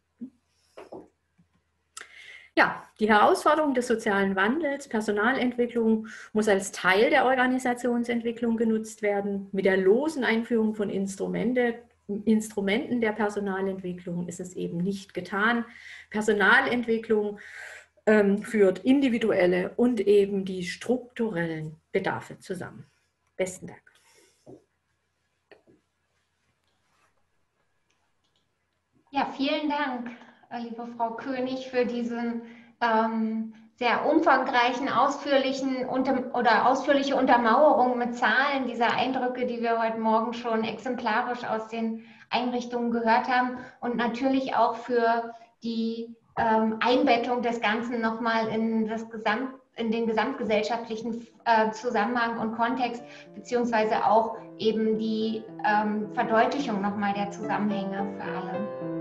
Ja, die Herausforderung des sozialen Wandels, Personalentwicklung muss als Teil der Organisationsentwicklung genutzt werden. Mit der losen Einführung von Instrumente, Instrumenten der Personalentwicklung ist es eben nicht getan. Personalentwicklung ähm, führt individuelle und eben die strukturellen Bedarfe zusammen. Besten Dank. Ja, vielen Dank, liebe Frau König, für diesen ähm, sehr umfangreichen, ausführlichen unter, oder ausführliche Untermauerung mit Zahlen dieser Eindrücke, die wir heute Morgen schon exemplarisch aus den Einrichtungen gehört haben und natürlich auch für die ähm, Einbettung des Ganzen nochmal in das Gesamt, in den gesamtgesellschaftlichen äh, Zusammenhang und Kontext, beziehungsweise auch eben die ähm, Verdeutlichung nochmal der Zusammenhänge für alle.